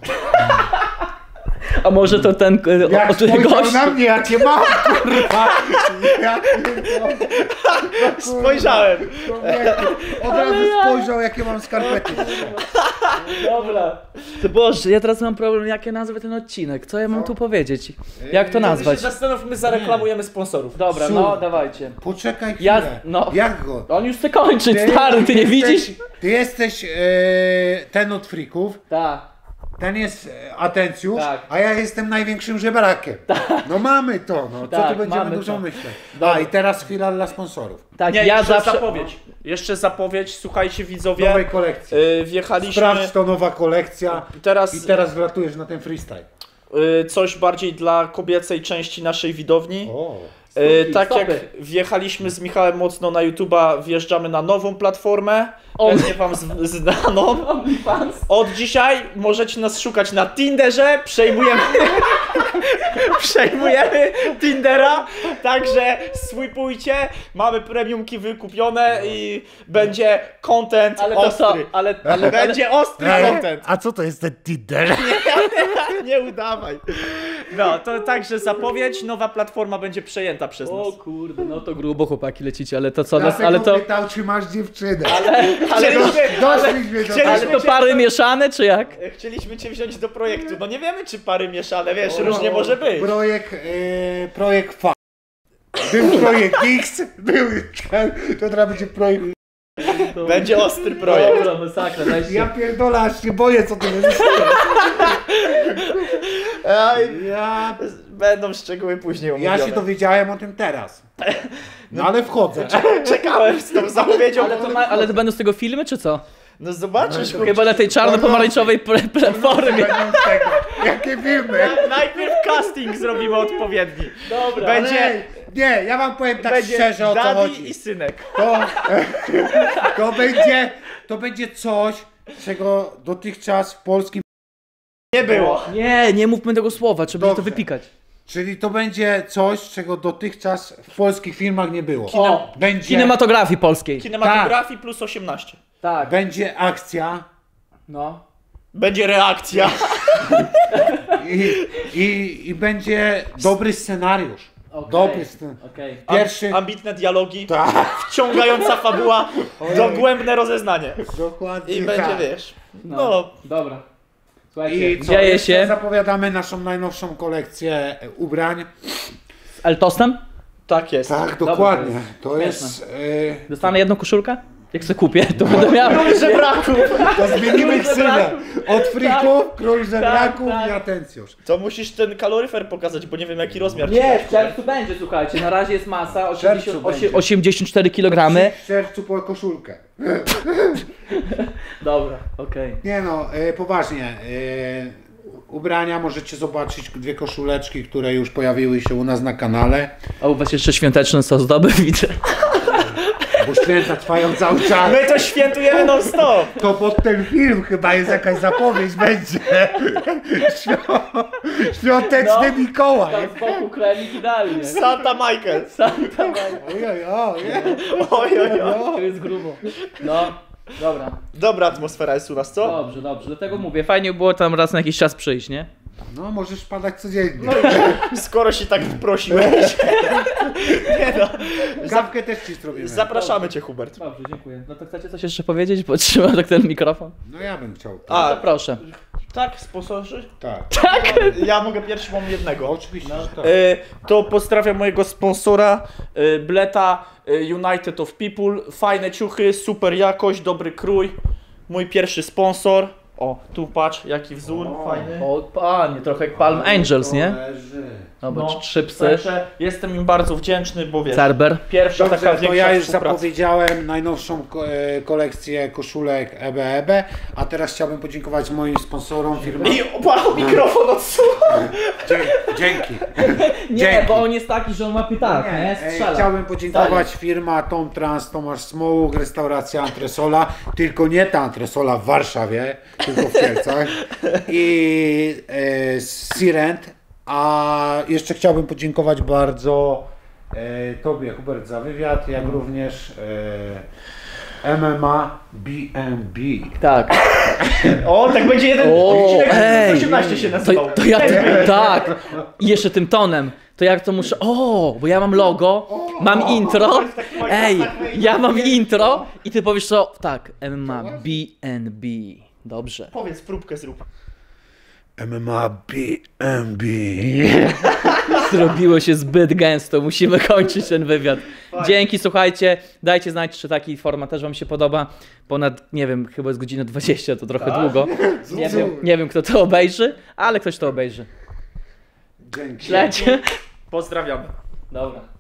A może to ten e, Jak o, spojrzał gość? na mnie, ja cię mam, kurwa! Ja pierdolę. Spojrzałem. Człowieku, Od razu spojrzał, jakie mam skarpety. Dobra. To Boże, ja teraz mam problem, jak ja nazwę ten odcinek. Co ja mam tu powiedzieć? Jak to nazwać? Zastanówmy, zareklamujemy sponsorów. Dobra, Su- no dawajcie. Poczekaj Ja- chwilę. no. Jak go? On już chce kończyć, stary, ty nie jesteś- widzisz? Ty jesteś e, ten od frików, Tak. ten jest e, atencjusz, Tak. a ja jestem największym żebrakiem. No mamy to, no. Co Tak, tu będziemy mamy dużo to. myśleć. A i teraz chwila dla sponsorów. Tak, Nie, ja jeszcze zawsze... zapowiedź. Jeszcze zapowiedź, słuchajcie widzowie. Nowej kolekcji. y, wjechaliśmy Sprawdź, to nowa kolekcja. teraz I teraz wlatujesz na ten freestyle. y, coś bardziej dla kobiecej części naszej widowni. O. Y, Stopy, tak stopy. jak wjechaliśmy z Michałem mocno na YouTube'a, wjeżdżamy na nową platformę, O. pewnie wam z- znaną. OnlyFans. Od dzisiaj możecie nas szukać na Tinderze, przejmujemy, Przejmujemy Tindera, także sweepujcie, mamy premiumki wykupione i będzie content Ale to co? ostry. Ale, ale, Będzie ostry Ej, content. a co to jest ten Tinder? Nie udawaj. No, to także zapowiedź, nowa platforma będzie przejęta przez nas. O kurde, no to grubo chłopaki lecicie, ale to co, nas, Dlatego ale to... pytał, czy masz dziewczynę. Ale, Chcieliśmy, Doszliśmy do chcieliśmy- ale to pary mieszane, czy jak? chcieliśmy cię wziąć do projektu, no nie wiemy czy pary mieszane, wiesz, różnie może być. Projekt, e, projekt F. Był projekt X, był ten, to teraz będzie projekt. Będzie ostry projekt. Dobra, masakra, dajcie. Ja pierdolę, aż się boję, co ty będziesz. Ej, Ja, będą szczegóły później omówione. ja się dowiedziałem o tym teraz. No ale wchodzę. Czekałem z tą zapowiedzią. Ale to, ma, ale to będą z tego filmy, czy co? No zobaczysz, chłopcze. Chyba na tej czarno-pomarańczowej pl- platformie. Będą z tego. Jakie filmy? Najpierw casting zrobimy odpowiedni. Dobra. Będzie, Ej, nie, ja wam powiem tak będzie szczerze, o co daddy chodzi. i synek. To, to, będzie, to będzie coś, czego dotychczas w polskim... Nie było. Nie, nie mówmy tego słowa, trzeba to Dobrze. wypikać. Czyli to będzie coś, czego dotychczas w polskich filmach nie było. O, Będzie, kinematografii polskiej. Kinematografii plus osiemnaście. Tak. będzie akcja No. Będzie reakcja. i, i, i będzie dobry scenariusz. Okej. Dobry scenariusz. Okej. Pierwszy... Ambitne dialogi, Tak, wciągająca fabuła, dogłębne rozeznanie. dokładnie I będzie, tak. wiesz, No. no, Dobra. Słuchajcie, I co, dzieje jeszcze się zapowiadamy naszą najnowszą kolekcję e, ubrań. z Eltosem. tak jest. Tak, Dobra, dokładnie. to To jest jest... e, Dostanę jedną koszulkę? Jak sobie kupię, to będę miał. Żebraku. to zmienimy Król ksywę. żebraków. Od frików, król żebraków tak. i atencjusz. To musisz ten kaloryfer pokazać, bo nie wiem jaki rozmiar ci Nie, dać. w czerwcu będzie, słuchajcie. Na razie jest masa osiemdziesiąt, czerwcu osie- będzie. osiemdziesiąt cztery kilogramy. W czerwcu po koszulkę. Dobra, okej. Nie no, e, poważnie. E, ubrania możecie zobaczyć, dwie koszuleczki, które już pojawiły się u nas na kanale. A u was jeszcze świąteczne są zdoby, widzę. Bo święta trwają cały czas. My to świętujemy non stop. To pod ten film chyba jest jakaś zapowiedź będzie. Świ- Świąteczny No. Mikołaj. Tam z boku kremik idealnie. Santa Michael. Santa Maria. Ojoj, ojej. Oj, oj, oj. To jest grubo. No, dobra. Dobra atmosfera jest u nas, co? Dobrze, dobrze. Dlatego mówię, fajnie było tam raz na jakiś czas przyjść, nie? No możesz padać codziennie. Skoro się tak prosiłeś. Nie no. Kawkę też ci zrobimy. Zapraszamy cię, Hubert. Dobrze, dziękuję. No to chcecie coś jeszcze powiedzieć? Bo trzymam tak ten mikrofon. No ja bym chciał. A, To proszę. tak, sponsorzy? Tak. Ja mogę pierwszy, mam jednego. Oczywiście, że tak. Y, to pozdrawiam mojego sponsora y, Bleta y, United of People. Fajne ciuchy, super jakość, dobry krój. Mój pierwszy sponsor. O, tu patrz, jaki wzór fajny. O panie, trochę jak Palm Angels, nie? Dobra, No, trzy psy. Także jestem im bardzo wdzięczny, bo wiesz, Cerber. pierwsza taka Dobrze, to większa ja już współpraca. zapowiedziałem najnowszą ko- e, kolekcję koszulek E B E B, a teraz chciałbym podziękować moim sponsorom firmy. I wow, mikrofon odsuwa. Dzięki. Dzięki. Nie, Dzięki. bo on jest taki, że on ma pytanie, tak, nie? E, Strzela. Chciałbym podziękować firma Tom Trans, Tomasz Smołuk, restauracja Antresola, tylko nie ta Antresola w Warszawie, tylko w Kielcach i e, Sirent. A jeszcze chciałbym podziękować bardzo e, Tobie, Hubert, za wywiad, jak również e, M M A B M B. Tak. O, tak będzie jeden O, odcinek, ej. osiemnaście się nazywał. To, to ja, tak. I jeszcze tym tonem. To jak to muszę, o, bo ja mam logo, mam intro, ej, ja mam intro i ty powiesz co, tak, M M A B N B. Dobrze. Powiedz, próbkę zrób. M M A B M B. Zrobiło się zbyt gęsto, musimy kończyć ten wywiad. Dzięki, słuchajcie, dajcie znać, czy taki format też wam się podoba. Ponad, nie wiem, chyba jest godzina dwadzieścia, to trochę długo. Nie wiem, nie wiem, kto to obejrzy, ale ktoś to obejrzy. Dzięki. Śledźcie. Pozdrawiamy. Dobra.